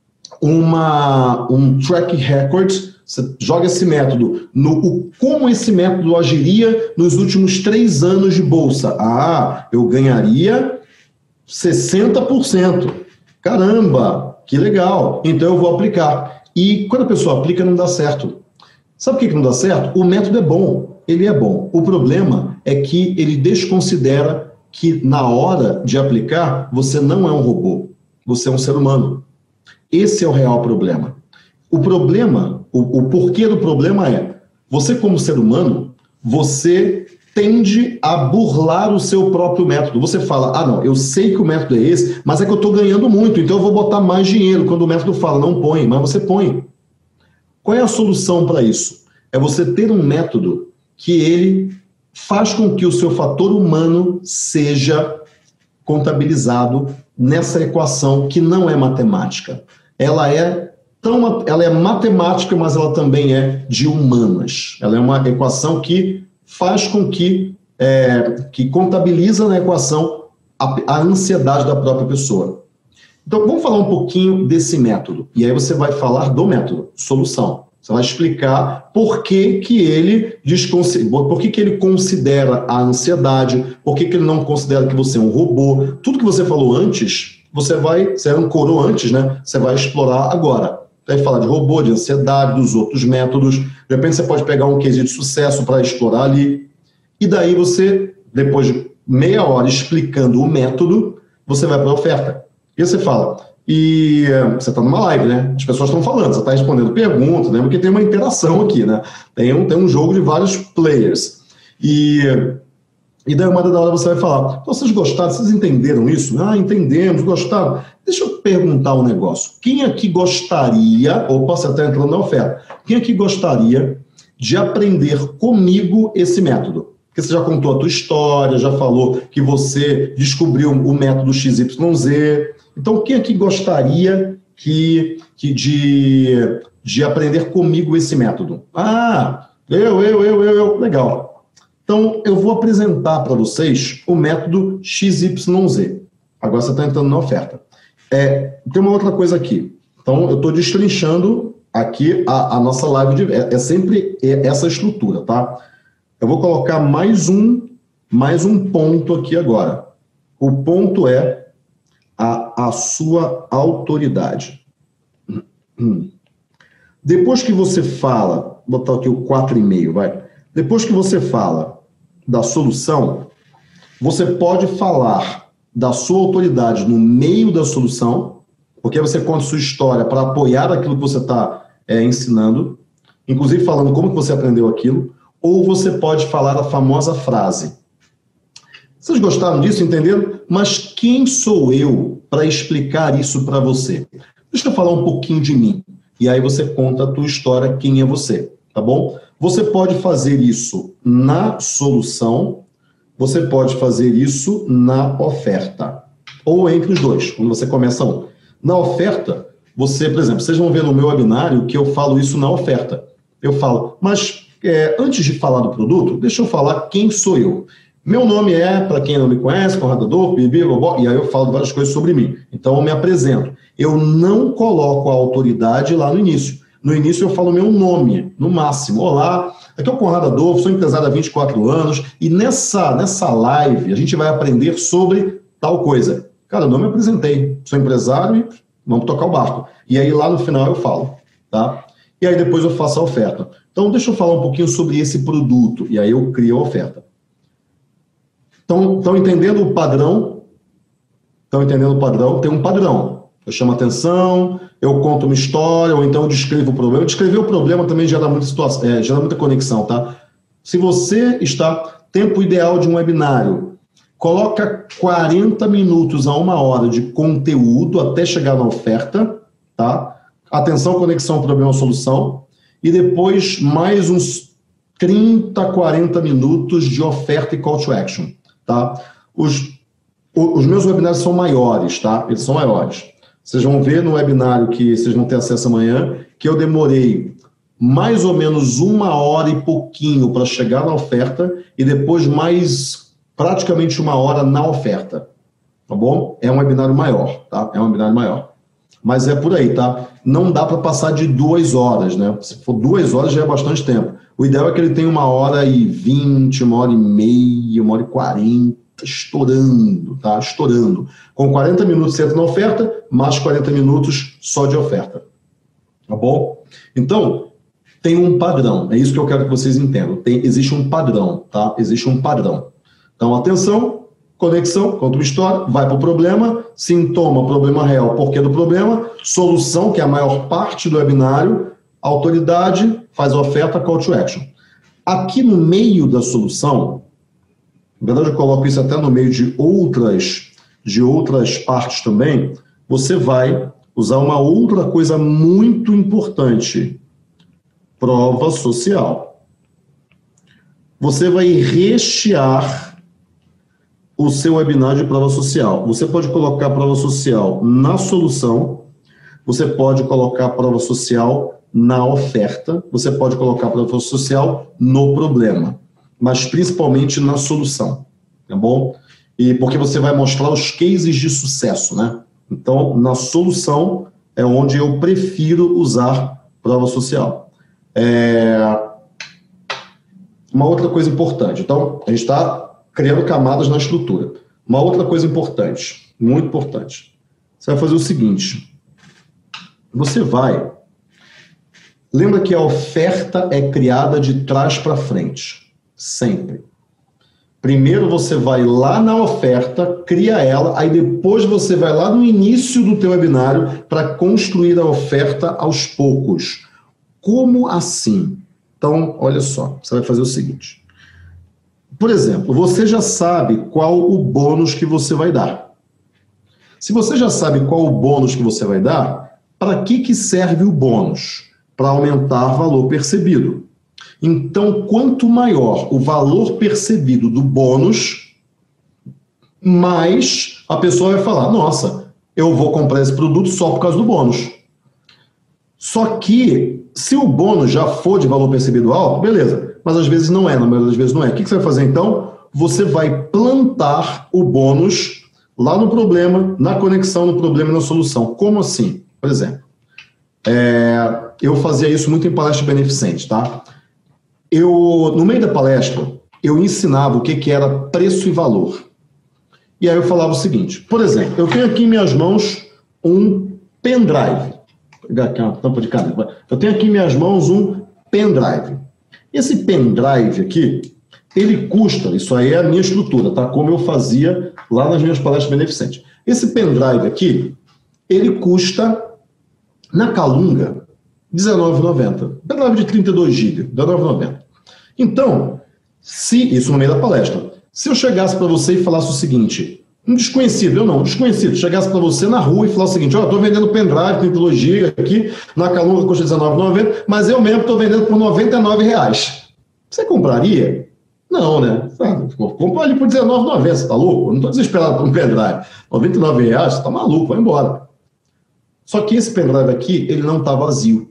um track record, você joga esse método como esse método agiria nos últimos 3 anos de bolsa. Ah, eu ganharia 60%. Caramba, que legal. Então eu vou aplicar. E quando a pessoa aplica, não dá certo. Sabe por que não dá certo? O método é bom, ele é bom. O problema é que ele desconsidera que na hora de aplicar, você não é um robô, você é um ser humano. Esse é o real problema. O problema, o porquê do problema é, você como ser humano, você tende a burlar o seu próprio método. Você fala, ah não, eu sei que o método é esse, mas é que eu estou ganhando muito, então eu vou botar mais dinheiro. Quando o método fala, não põe, mas você põe. Qual é a solução para isso? É você ter um método que ele faz com que o seu fator humano seja contabilizado nessa equação que não é matemática. Ela é matemática, mas ela também é de humanas. Ela é uma equação que faz com que contabiliza na equação a ansiedade da própria pessoa. Então, vamos falar um pouquinho desse método. E aí você vai falar do método, solução. Você vai explicar por que ele considera a ansiedade, por que ele não considera que você é um robô. Tudo que você falou antes, você ancorou antes, né? Você vai explorar agora. Vai falar de robô, de ansiedade, dos outros métodos. De repente você pode pegar um case de sucesso para explorar ali. E daí você, depois de meia hora explicando o método, você vai para a oferta. E você fala, e você está numa live, né? As pessoas estão falando, você está respondendo perguntas, né? Porque tem uma interação aqui, né? Tem um jogo de vários players. E daí uma da hora você vai falar, então, vocês gostaram, vocês entenderam isso? Ah, entendemos, gostaram. Deixa eu perguntar um negócio. Quem aqui gostaria, ou posso até entrar na oferta, quem aqui gostaria de aprender comigo esse método? Porque você já contou a tua história, já falou que você descobriu o método XYZ. Então, quem aqui gostaria de aprender comigo esse método? Ah, eu. Legal. Então, eu vou apresentar para vocês o método XYZ. Agora você está entrando na oferta. Tem uma outra coisa aqui. Então, eu estou destrinchando aqui a nossa live é sempre essa estrutura, tá? Eu vou colocar mais um ponto aqui agora. O ponto é a sua autoridade. Depois que você fala, vou botar aqui o 4,5, vai. Depois que você fala da solução, você pode falar da sua autoridade no meio da solução, porque você conta sua história para apoiar aquilo que você está ensinando, inclusive falando como que você aprendeu aquilo, ou você pode falar a famosa frase. Vocês gostaram disso, entenderam? Mas quem sou eu para explicar isso para você? Deixa eu falar um pouquinho de mim. E aí você conta a tua história, quem é você, tá bom? Você pode fazer isso na solução, você pode fazer isso na oferta, ou entre os dois, quando você começa um. Na oferta, você, por exemplo, vocês vão ver no meu webinário que eu falo isso na oferta. Eu falo, mas antes de falar do produto, deixa eu falar quem sou eu. Meu nome é, para quem não me conhece, Conrado Adolfo, Bibi, Bobó, e aí eu falo várias coisas sobre mim. Então eu me apresento. Eu não coloco a autoridade lá no início. No início eu falo meu nome, no máximo. Olá, aqui é o Conrado Adolfo, sou empresário há 24 anos, e nessa live a gente vai aprender sobre tal coisa. Cara, eu não me apresentei, sou empresário e vamos tocar o barco. E aí lá no final eu falo, tá? E aí depois eu faço a oferta. Então deixa eu falar um pouquinho sobre esse produto, e aí eu crio a oferta. Estão entendendo o padrão? Estão entendendo o padrão? Tem um padrão. Eu chamo atenção, eu conto uma história, ou então eu descrevo o problema. Descrever o problema também gera muita conexão, tá? Se você está... Tempo ideal de um webinário. Coloca 40 minutos a 1 hora de conteúdo até chegar na oferta, tá? Atenção, conexão, problema, solução. E depois mais uns 30, 40 minutos de oferta e call to action. Tá? Os meus webinários são maiores, tá? Eles são maiores. Vocês vão ver no webinário que vocês vão ter acesso amanhã, que eu demorei mais ou menos 1 hora e pouquinho para chegar na oferta e depois mais praticamente 1 hora na oferta. Tá bom? É um webinário maior, tá? É um webinário maior. Mas é por aí, tá? Não dá para passar de 2 horas, né? Se for 2 horas já é bastante tempo. O ideal é que ele tenha 1h20, 1h30, 1h40, estourando, tá? Estourando. Com 40 minutos você entra na oferta, mais 40 minutos só de oferta. Tá bom? Então, tem um padrão. É isso que eu quero que vocês entendam. Existe um padrão, tá? Existe um padrão. Então, atenção, conexão, conta uma história, vai para o problema, sintoma, problema real, porquê do problema, solução, que é a maior parte do webinário, autoridade, faz a oferta, call to action. Aqui no meio da solução, na verdade eu coloco isso até no meio de outras partes também, você vai usar uma outra coisa muito importante, prova social. Você vai rechear o seu webinar de prova social. Você pode colocar prova social na solução, você pode colocar prova social na oferta, você pode colocar prova social no problema, mas principalmente na solução, tá bom? E porque você vai mostrar os cases de sucesso, né? Então, na solução é onde eu prefiro usar prova social. Uma outra coisa importante. Então, a gente está criando camadas na estrutura. Uma outra coisa importante, muito importante. Você vai fazer o seguinte. Você vai... Lembra que a oferta é criada de trás para frente. Sempre. Primeiro você vai lá na oferta, cria ela, aí depois você vai lá no início do teu webinário para construir a oferta aos poucos. Como assim? Então, olha só, você vai fazer o seguinte. Por exemplo, você já sabe qual o bônus que você vai dar. Se você já sabe qual o bônus que você vai dar, para que serve o bônus? Para aumentar o valor percebido. Então, quanto maior o valor percebido do bônus, mais a pessoa vai falar, nossa, eu vou comprar esse produto só por causa do bônus. Só que, se o bônus já for de valor percebido alto, beleza, mas às vezes não é, na maioria das vezes não é. O que você vai fazer então? Você vai plantar o bônus lá no problema, na conexão no problema e na solução. Como assim? Por exemplo, eu fazia isso muito em palestra beneficente, tá? No meio da palestra, eu ensinava o que era preço e valor. E aí eu falava o seguinte, por exemplo, eu tenho aqui em minhas mãos um pendrive. Vou pegar aqui uma tampa de caneta. Eu tenho aqui em minhas mãos um pendrive. Esse pendrive aqui, ele custa, isso aí é a minha estrutura, tá? Como eu fazia lá nas minhas palestras beneficentes. Esse pendrive aqui, ele custa, na Calunga, R$19,90. Pendrive de 32 GB, R$19,90. Então, isso no meio da palestra, se eu chegasse para você e falasse o seguinte, um desconhecido, um desconhecido, chegasse para você na rua e falasse o seguinte, estou vendendo pendrive, 32 GB aqui, na Calunga custa R$19,90, mas eu mesmo estou vendendo por R$99. Você compraria? Não, né? Compra ali por R$19,90, você tá louco? Eu não estou desesperado por um pendrive. R$99, você tá maluco, vai embora. Só que esse pendrive aqui, ele não está vazio.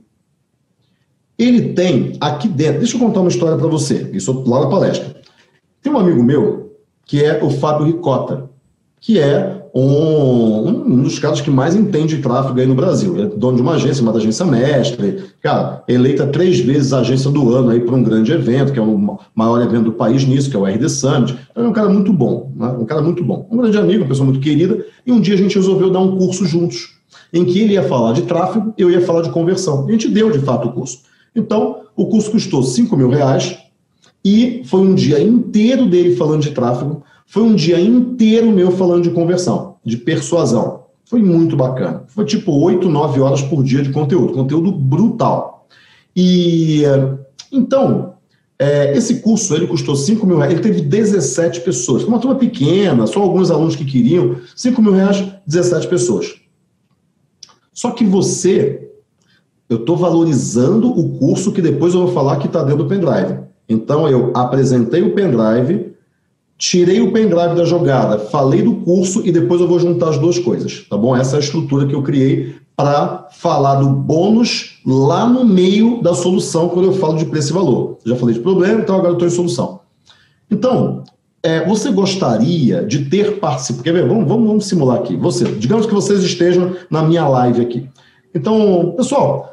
Ele tem aqui dentro, deixa eu contar uma história para você, isso lá na palestra. Tem um amigo meu, que é o Fábio Ricota, que é um dos caras que mais entende de tráfego aí no Brasil. Ele é dono de uma agência, chamada Agência Mestre, cara, eleita 3 vezes a agência do ano aí para um grande evento, que é o maior evento do país nisso, que é o RD Summit. Então, é um cara muito bom, né? Um cara muito bom. Um grande amigo, uma pessoa muito querida, e um dia a gente resolveu dar um curso juntos, em que ele ia falar de tráfego, eu ia falar de conversão. E a gente deu, de fato, o curso. Então, o curso custou R$5.000 e foi um dia inteiro dele falando de tráfego, foi um dia inteiro meu falando de conversão, de persuasão. Foi muito bacana. Foi tipo 8, 9 horas por dia de conteúdo brutal. E então, esse curso ele custou R$5.000, ele teve 17 pessoas. Foi uma turma pequena, só alguns alunos que queriam, R$5.000, 17 pessoas. Só que eu estou valorizando o curso que depois eu vou falar que está dentro do pendrive. Então, eu apresentei o pendrive, tirei o pendrive da jogada, falei do curso e depois eu vou juntar as duas coisas, tá bom? Essa é a estrutura que eu criei para falar do bônus lá no meio da solução, quando eu falo de preço e valor. Já falei de problema, então agora eu estou em solução. Então, você gostaria de ter participado... Quer ver? Vamos simular aqui. Digamos que vocês estejam na minha live aqui. Então, pessoal,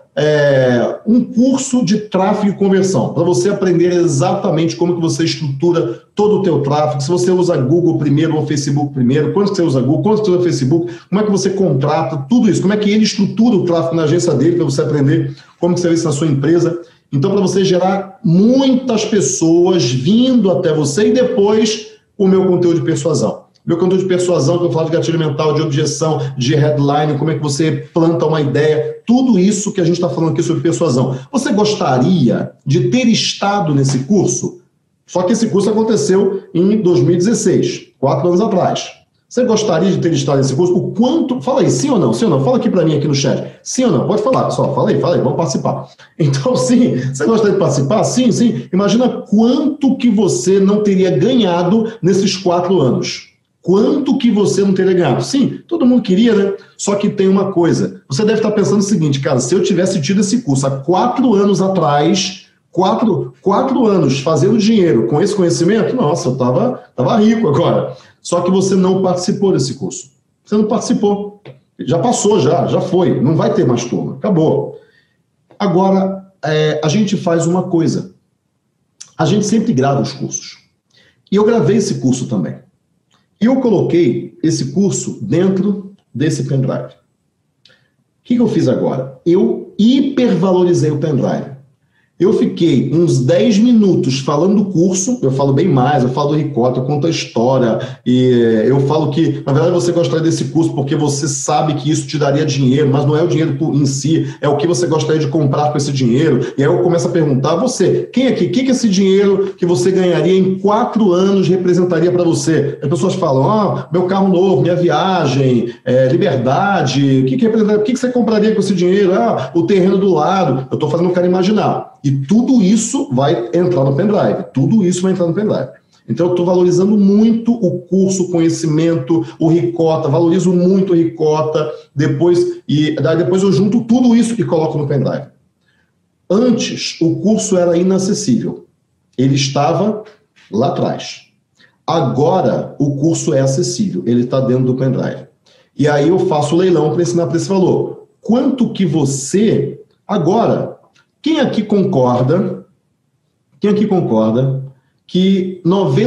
um curso de tráfego e conversão, para você aprender exatamente como que você estrutura todo o teu tráfego, se você usa Google primeiro ou Facebook primeiro, quanto que você usa Google, quanto que você usa Facebook, como é que você contrata, tudo isso, como é que ele estrutura o tráfego na agência dele, para você aprender como que você vê isso na sua empresa. Então, para você gerar muitas pessoas vindo até você e depois o meu conteúdo de persuasão. Meu conteúdo de persuasão, que eu falo de gatilho mental, de objeção, de headline, como é que você planta uma ideia, tudo isso que a gente está falando aqui sobre persuasão. Você gostaria de ter estado nesse curso? Só que esse curso aconteceu em 2016, 4 anos atrás. Você gostaria de ter estado nesse curso? O quanto... Fala aí, sim ou não? Sim ou não? Fala aqui para mim aqui no chat. Sim ou não? Pode falar, pessoal. Fala aí, vamos participar. Então, sim, você gostaria de participar? Sim, sim. Imagina quanto que você não teria ganhado nesses 4 anos. Quanto que você não teria ganhado? Sim, todo mundo queria, né? Só que tem uma coisa. Você deve estar pensando o seguinte, cara, se eu tivesse tido esse curso há 4 anos atrás, 4 anos fazendo dinheiro com esse conhecimento, nossa, eu tava rico agora. Só que você não participou desse curso. Você não participou. Já passou, já foi. Não vai ter mais turma. Acabou. Agora, a gente faz uma coisa. A gente sempre grava os cursos. E eu gravei esse curso também. E eu coloquei esse curso dentro desse pendrive. O que eu fiz agora? Eu hipervalorizei o pendrive. Eu fiquei uns 10 minutos falando do curso, eu falo bem mais, eu falo do Ricota, eu conto a história, e eu falo que, na verdade, você gostaria desse curso porque você sabe que isso te daria dinheiro, mas não é o dinheiro em si, é o que você gostaria de comprar com esse dinheiro. E aí eu começo a perguntar a você, quem aqui, o que esse dinheiro que você ganharia em 4 anos representaria para você? As pessoas falam, meu carro novo, minha viagem, liberdade, o que você compraria com esse dinheiro? O terreno do lado. Eu estou fazendo o cara imaginar. E tudo isso vai entrar no pendrive. Tudo isso vai entrar no pendrive. Então, eu estou valorizando muito o curso, o conhecimento, o Ricota, valorizo muito o Ricota, depois eu junto tudo isso e coloco no pendrive. Antes, o curso era inacessível. Ele estava lá atrás. Agora, o curso é acessível. Ele está dentro do pendrive. E aí eu faço o leilão para ensinar para esse valor. Quanto que você Agora, quem aqui concorda que R$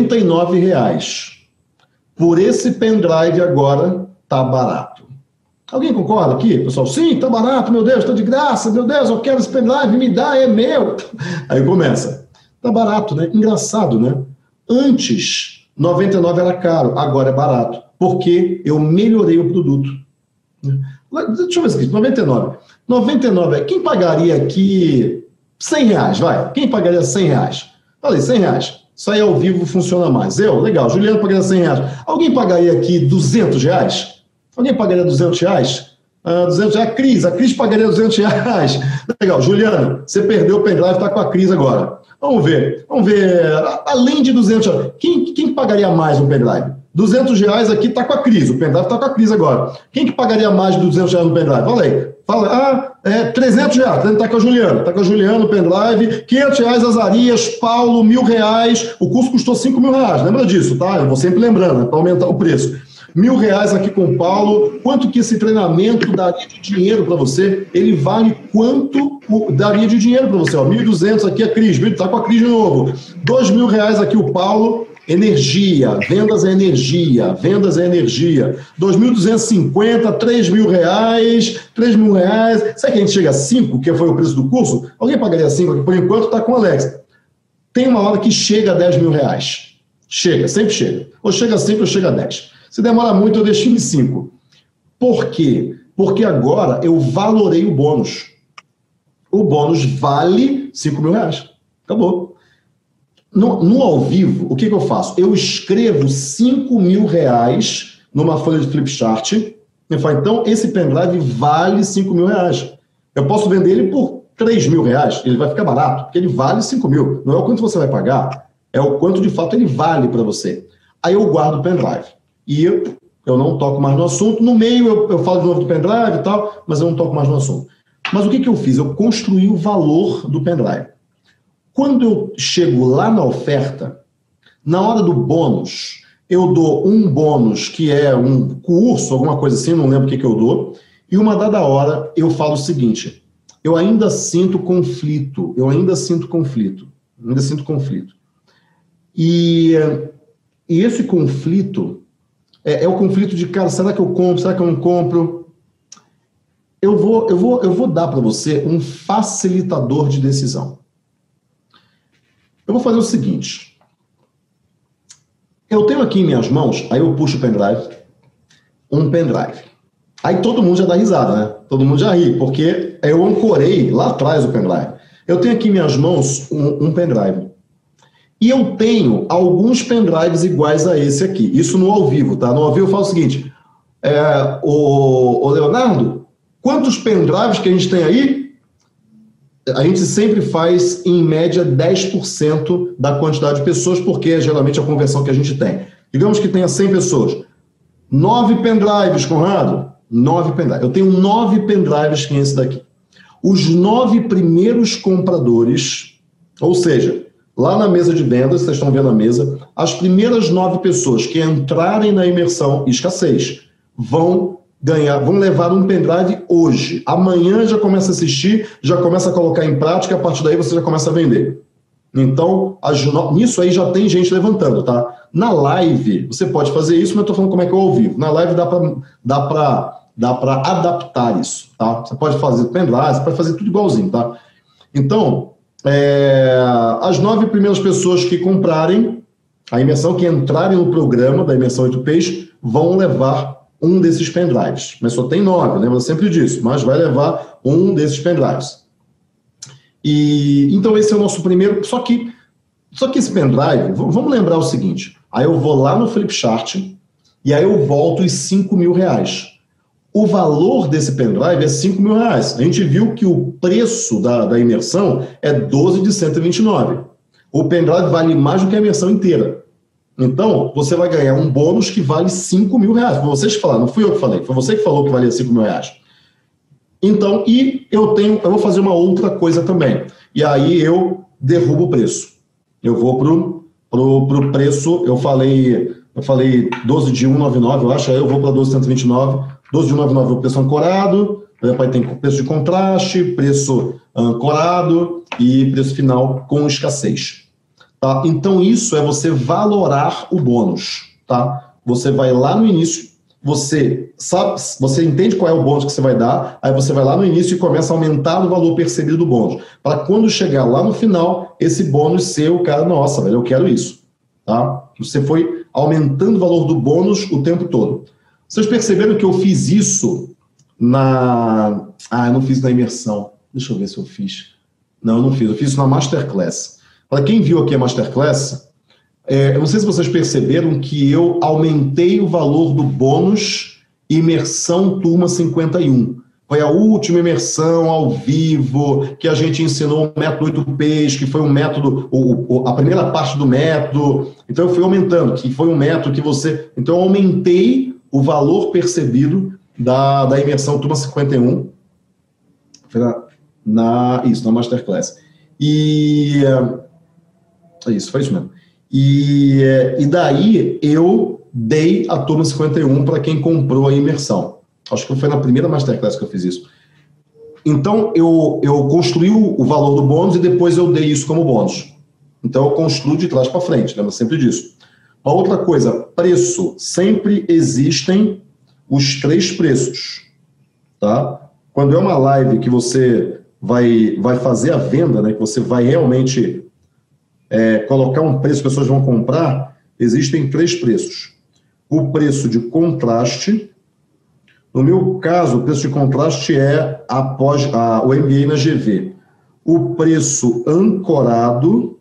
99 por esse pendrive agora tá barato? Alguém concorda aqui, pessoal? Sim, tá barato, meu Deus, tá de graça, meu Deus, eu quero esse pendrive, me dá, é meu. Aí começa. Tá barato, né? Engraçado, né? Antes, 99 era caro, agora é barato, porque eu melhorei o produto. Deixa eu ver aqui, 99. 99, quem pagaria aqui R$ 100, vai? Quem pagaria R$ 100? Falei, R$ 100. Isso aí ao vivo funciona mais. Eu? Legal. Juliano pagaria R$ 100. Alguém pagaria aqui R$ 200? Alguém pagaria R$ 200? R$ 200. A Cris pagaria R$ 200. Legal. Juliano, você perdeu o pendrive, está com a Cris agora. Vamos ver. Além de R$ 200, quem pagaria mais um pendrive? R$ 200 aqui está com a Cris. O pendrive está com a Cris agora. Quem que pagaria mais de R$ 200 no pendrive? Fala aí. R$ 300. Está com a Juliana. Está com a Juliana o pendrive. R$ 500 Azarias, Paulo, R$ 1.000. O curso custou R$ 5.000. Lembra disso, tá? Eu vou sempre lembrando, né, para aumentar o preço. R$ 1.000 aqui com o Paulo. Quanto que esse treinamento daria de dinheiro para você? Ele vale quanto daria de dinheiro para você? R$ 1.200 aqui a Cris. Está com a Cris de novo. R$ 2.000 aqui o Paulo. Energia, vendas é energia, vendas é energia. 2.250, R$ 3.000. Sabe que a gente chega a 5, que foi o preço do curso? Alguém pagaria 5 aqui? Por enquanto está com o Alex. Tem uma hora que chega a R$ 10.000. Chega, sempre chega. Ou chega a 5 ou chega a 10. Se demora muito, eu deixo em 5. Por quê? Porque agora eu valorei o bônus. O bônus vale R$ 5.000. Acabou. No ao vivo, o que eu faço? Eu escrevo R$ 5.000 numa folha de flipchart. Eu falo, então, esse pendrive vale R$ 5.000. Eu posso vender ele por R$ 3.000. Ele vai ficar barato, porque ele vale 5.000. Não é o quanto você vai pagar, é o quanto de fato ele vale para você. Aí eu guardo o pendrive. E eu não toco mais no assunto. No meio eu falo de novo do pendrive e tal, mas eu não toco mais no assunto. Mas o que eu fiz? Eu construí o valor do pendrive. Quando eu chego lá na oferta, na hora do bônus, eu dou um bônus que é um curso, alguma coisa assim, não lembro o que eu dou, e uma dada hora eu falo o seguinte, eu ainda sinto conflito. E esse conflito é o conflito de, cara, será que eu compro, será que eu não compro? Eu vou dar para você um facilitador de decisão. Eu vou fazer o seguinte, eu tenho aqui em minhas mãos, aí eu puxo um pendrive. Aí todo mundo já dá risada, né? Todo mundo já ri, porque eu ancorei lá atrás o pendrive. Eu tenho aqui em minhas mãos um pendrive. E eu tenho alguns pendrives iguais a esse aqui. Isso no ao vivo, tá? No ao vivo eu falo o seguinte, o Leonardo, quantos pendrives que a gente tem aí? A gente sempre faz, em média, 10% da quantidade de pessoas, porque é geralmente a conversão que a gente tem. Digamos que tenha 100 pessoas. 9 pendrives, Conrado? 9 pendrives. Eu tenho 9 pendrives que é esse daqui. Os 9 primeiros compradores, ou seja, lá na mesa de vendas, vocês estão vendo a mesa, as primeiras 9 pessoas que entrarem na imersão escassez vão levar um pendrive hoje. Amanhã já começa a assistir, já começa a colocar em prática, a partir daí você já começa a vender. Então, nisso aí já tem gente levantando, tá? Na live, você pode fazer isso, mas eu estou falando como é que é ao vivo. Na live dá para adaptar isso, tá? Você pode fazer pendrive, você pode fazer tudo igualzinho, tá? Então, as 9 primeiras pessoas que comprarem a imersão, que entrarem no programa da imersão 8Ps, vão levar um desses pendrives. Mas só tem 9, lembra sempre disso, mas vai levar um desses pendrives. E então esse é o nosso primeiro, só que esse pendrive, vamos lembrar o seguinte, aí eu vou lá no Flipchart e aí eu volto os R$ 5.000. O valor desse pendrive é R$ 5.000. A gente viu que o preço da imersão é 12 de 129. O pendrive vale mais do que a imersão inteira. Então, você vai ganhar um bônus que vale R$ 5.000. Foi vocês que falaram, não fui eu que falei, foi você que falou que valia R$ 5.000. Então, e eu vou fazer uma outra coisa também. E aí eu derrubo o preço. Eu vou pro preço, eu falei 12 de 199, eu acho, aí eu vou para 12 de 129. 12 de 199 é o preço ancorado, Por exemplo, aí tem preço de contraste, preço ancorado e preço final com escassez. Tá? Então, isso é você valorar o bônus. Tá? Você vai lá no início, você entende qual é o bônus que você vai dar, aí você vai lá no início e começa a aumentar o valor percebido do bônus. Para quando chegar lá no final, esse bônus ser o cara, nossa, velho, eu quero isso. Tá? Você foi aumentando o valor do bônus o tempo todo. Vocês perceberam que eu fiz isso na... Ah, eu não fiz na imersão. Deixa eu ver se eu fiz. Não, eu não fiz. Eu fiz isso na Masterclass. Para quem viu aqui a Masterclass, eu não sei se vocês perceberam que eu aumentei o valor do bônus imersão turma 51. Foi a última imersão ao vivo que a gente ensinou o método 8Ps, que foi um método, a primeira parte do método. Então eu fui aumentando, que foi um método que você... Então eu aumentei o valor percebido da imersão turma 51. Foi na Masterclass. Isso, foi isso mesmo. E daí eu dei a turma 51 para quem comprou a imersão. Acho que foi na primeira Masterclass que eu fiz isso. Então, eu construí o valor do bônus e depois eu dei isso como bônus. Então, eu construo de trás para frente, lembra sempre disso. Uma outra coisa, preço. Sempre existem os 3 preços. Tá? Quando é uma live que você vai fazer a venda, né, que você vai realmente colocar um preço que as pessoas vão comprar, existem 3 preços. O preço de contraste. No meu caso, o preço de contraste é o MBA na GV. O preço ancorado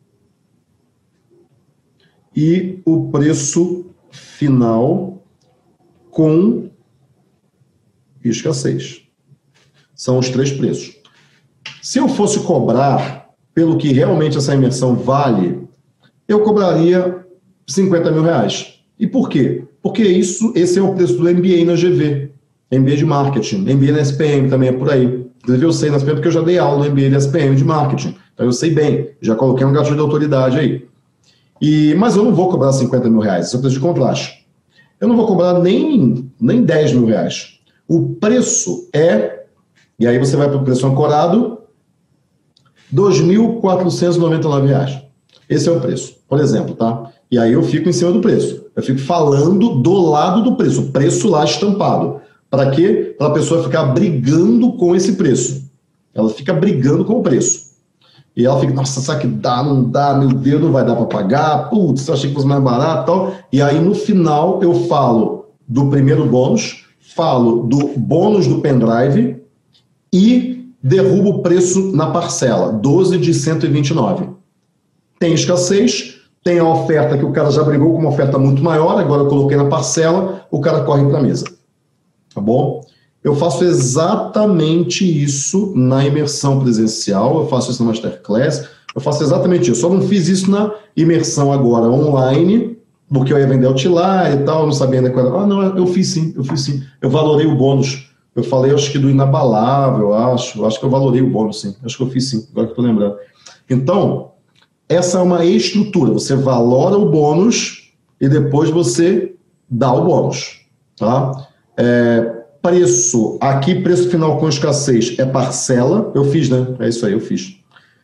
e o preço final com escassez. São os 3 preços. Se eu fosse cobrar pelo que realmente essa imersão vale, eu cobraria 50 mil reais. E por quê? Porque esse é o preço do MBA na GV, MBA de marketing, MBA na SPM também é por aí. Inclusive eu sei na SPM porque eu já dei aula no MBA da SPM de marketing, então eu sei bem, já coloquei um gatilho de autoridade aí. Mas eu não vou cobrar 50 mil reais, esse é o preço de contraste. Eu não vou cobrar nem 10 mil reais. O preço e aí você vai para o preço ancorado, R$ 2.499. Esse é o preço, por exemplo, tá? E aí eu fico em cima do preço. Eu fico falando do lado do preço, o preço lá estampado. Para quê? Para a pessoa ficar brigando com esse preço. Ela fica brigando com o preço. E ela fica, nossa, será que dá? Não dá, meu Deus, não vai dar para pagar? Putz, eu achei que fosse mais barato e tal. E aí no final eu falo do primeiro bônus, falo do bônus do pendrive e derruba o preço na parcela, 12 de 129. Tem escassez, tem a oferta que o cara já brigou com uma oferta muito maior, agora eu coloquei na parcela, o cara corre para a mesa. Tá bom? Eu faço exatamente isso na imersão presencial, eu faço isso na Masterclass, eu faço exatamente isso. Só não fiz isso na imersão agora online, porque eu ia vender Outlier e tal, eu não sabia ainda qual era. Não, eu fiz sim. Eu valorei o bônus. Eu falei, acho que do inabalável, acho que eu valorei o bônus, sim. Acho que eu fiz sim, agora que eu estou lembrando. Então, essa é uma estrutura. Você valora o bônus e depois você dá o bônus. Tá? Preço, aqui preço final com escassez é parcela. Eu fiz, né? É isso aí, eu fiz.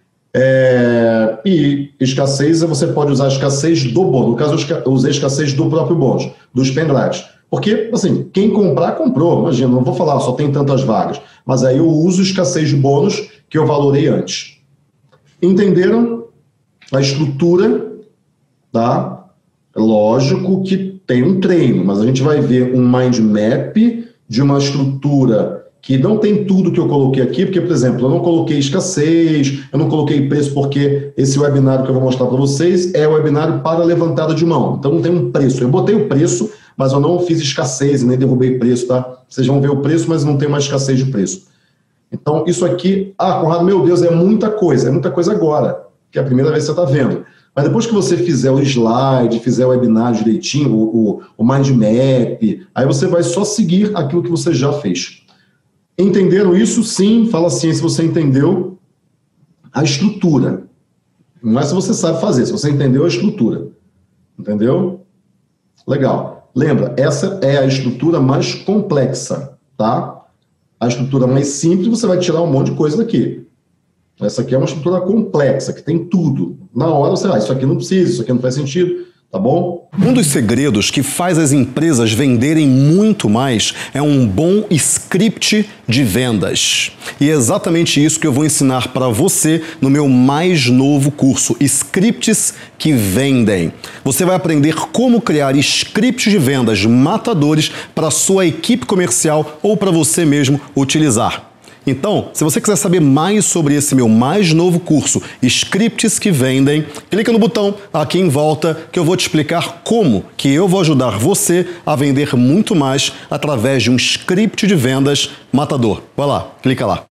E escassez, você pode usar a escassez do bônus. No caso, eu usei a escassez do próprio bônus, dos pendrives. Porque, assim, quem comprar, comprou. Imagina, não vou falar, só tem tantas vagas. Mas aí eu uso escassez de bônus que eu valorei antes. Entenderam a estrutura? Tá? Lógico que tem um treino, mas a gente vai ver um mind map de uma estrutura que não tem tudo que eu coloquei aqui, porque, por exemplo, eu não coloquei escassez, eu não coloquei preço, porque esse webinário que eu vou mostrar para vocês é o webinário para levantada de mão. Então não tem um preço. Eu botei o preço, mas eu não fiz escassez, nem derrubei preço, tá? Vocês vão ver o preço, mas não tem uma escassez de preço. Então, isso aqui... Conrado, meu Deus, é muita coisa agora, que é a primeira vez que você está vendo. Mas depois que você fizer o slide, fizer o webinário direitinho, o mind map, aí você vai só seguir aquilo que você já fez. Entenderam isso? Sim, fala assim, se você entendeu a estrutura. Não é se você sabe fazer, se você entendeu a estrutura. Entendeu? Legal. Lembra, essa é a estrutura mais complexa, tá? a estrutura mais simples, você vai tirar um monte de coisa daqui. Essa aqui é uma estrutura complexa, que tem tudo. Na hora você vai, isso aqui não precisa, isso aqui não faz sentido, tá bom?
Um dos segredos que faz as empresas venderem muito mais é um bom script de vendas. E é exatamente isso que eu vou ensinar para você no meu mais novo curso, Scripts que Vendem. Você vai aprender como criar scripts de vendas matadores para a sua equipe comercial ou para você mesmo utilizar. Então, se você quiser saber mais sobre esse meu mais novo curso, Scripts que Vendem, clica no botão aqui em volta que eu vou te explicar como que eu vou ajudar você a vender muito mais através de um script de vendas matador. Vai lá, clica lá.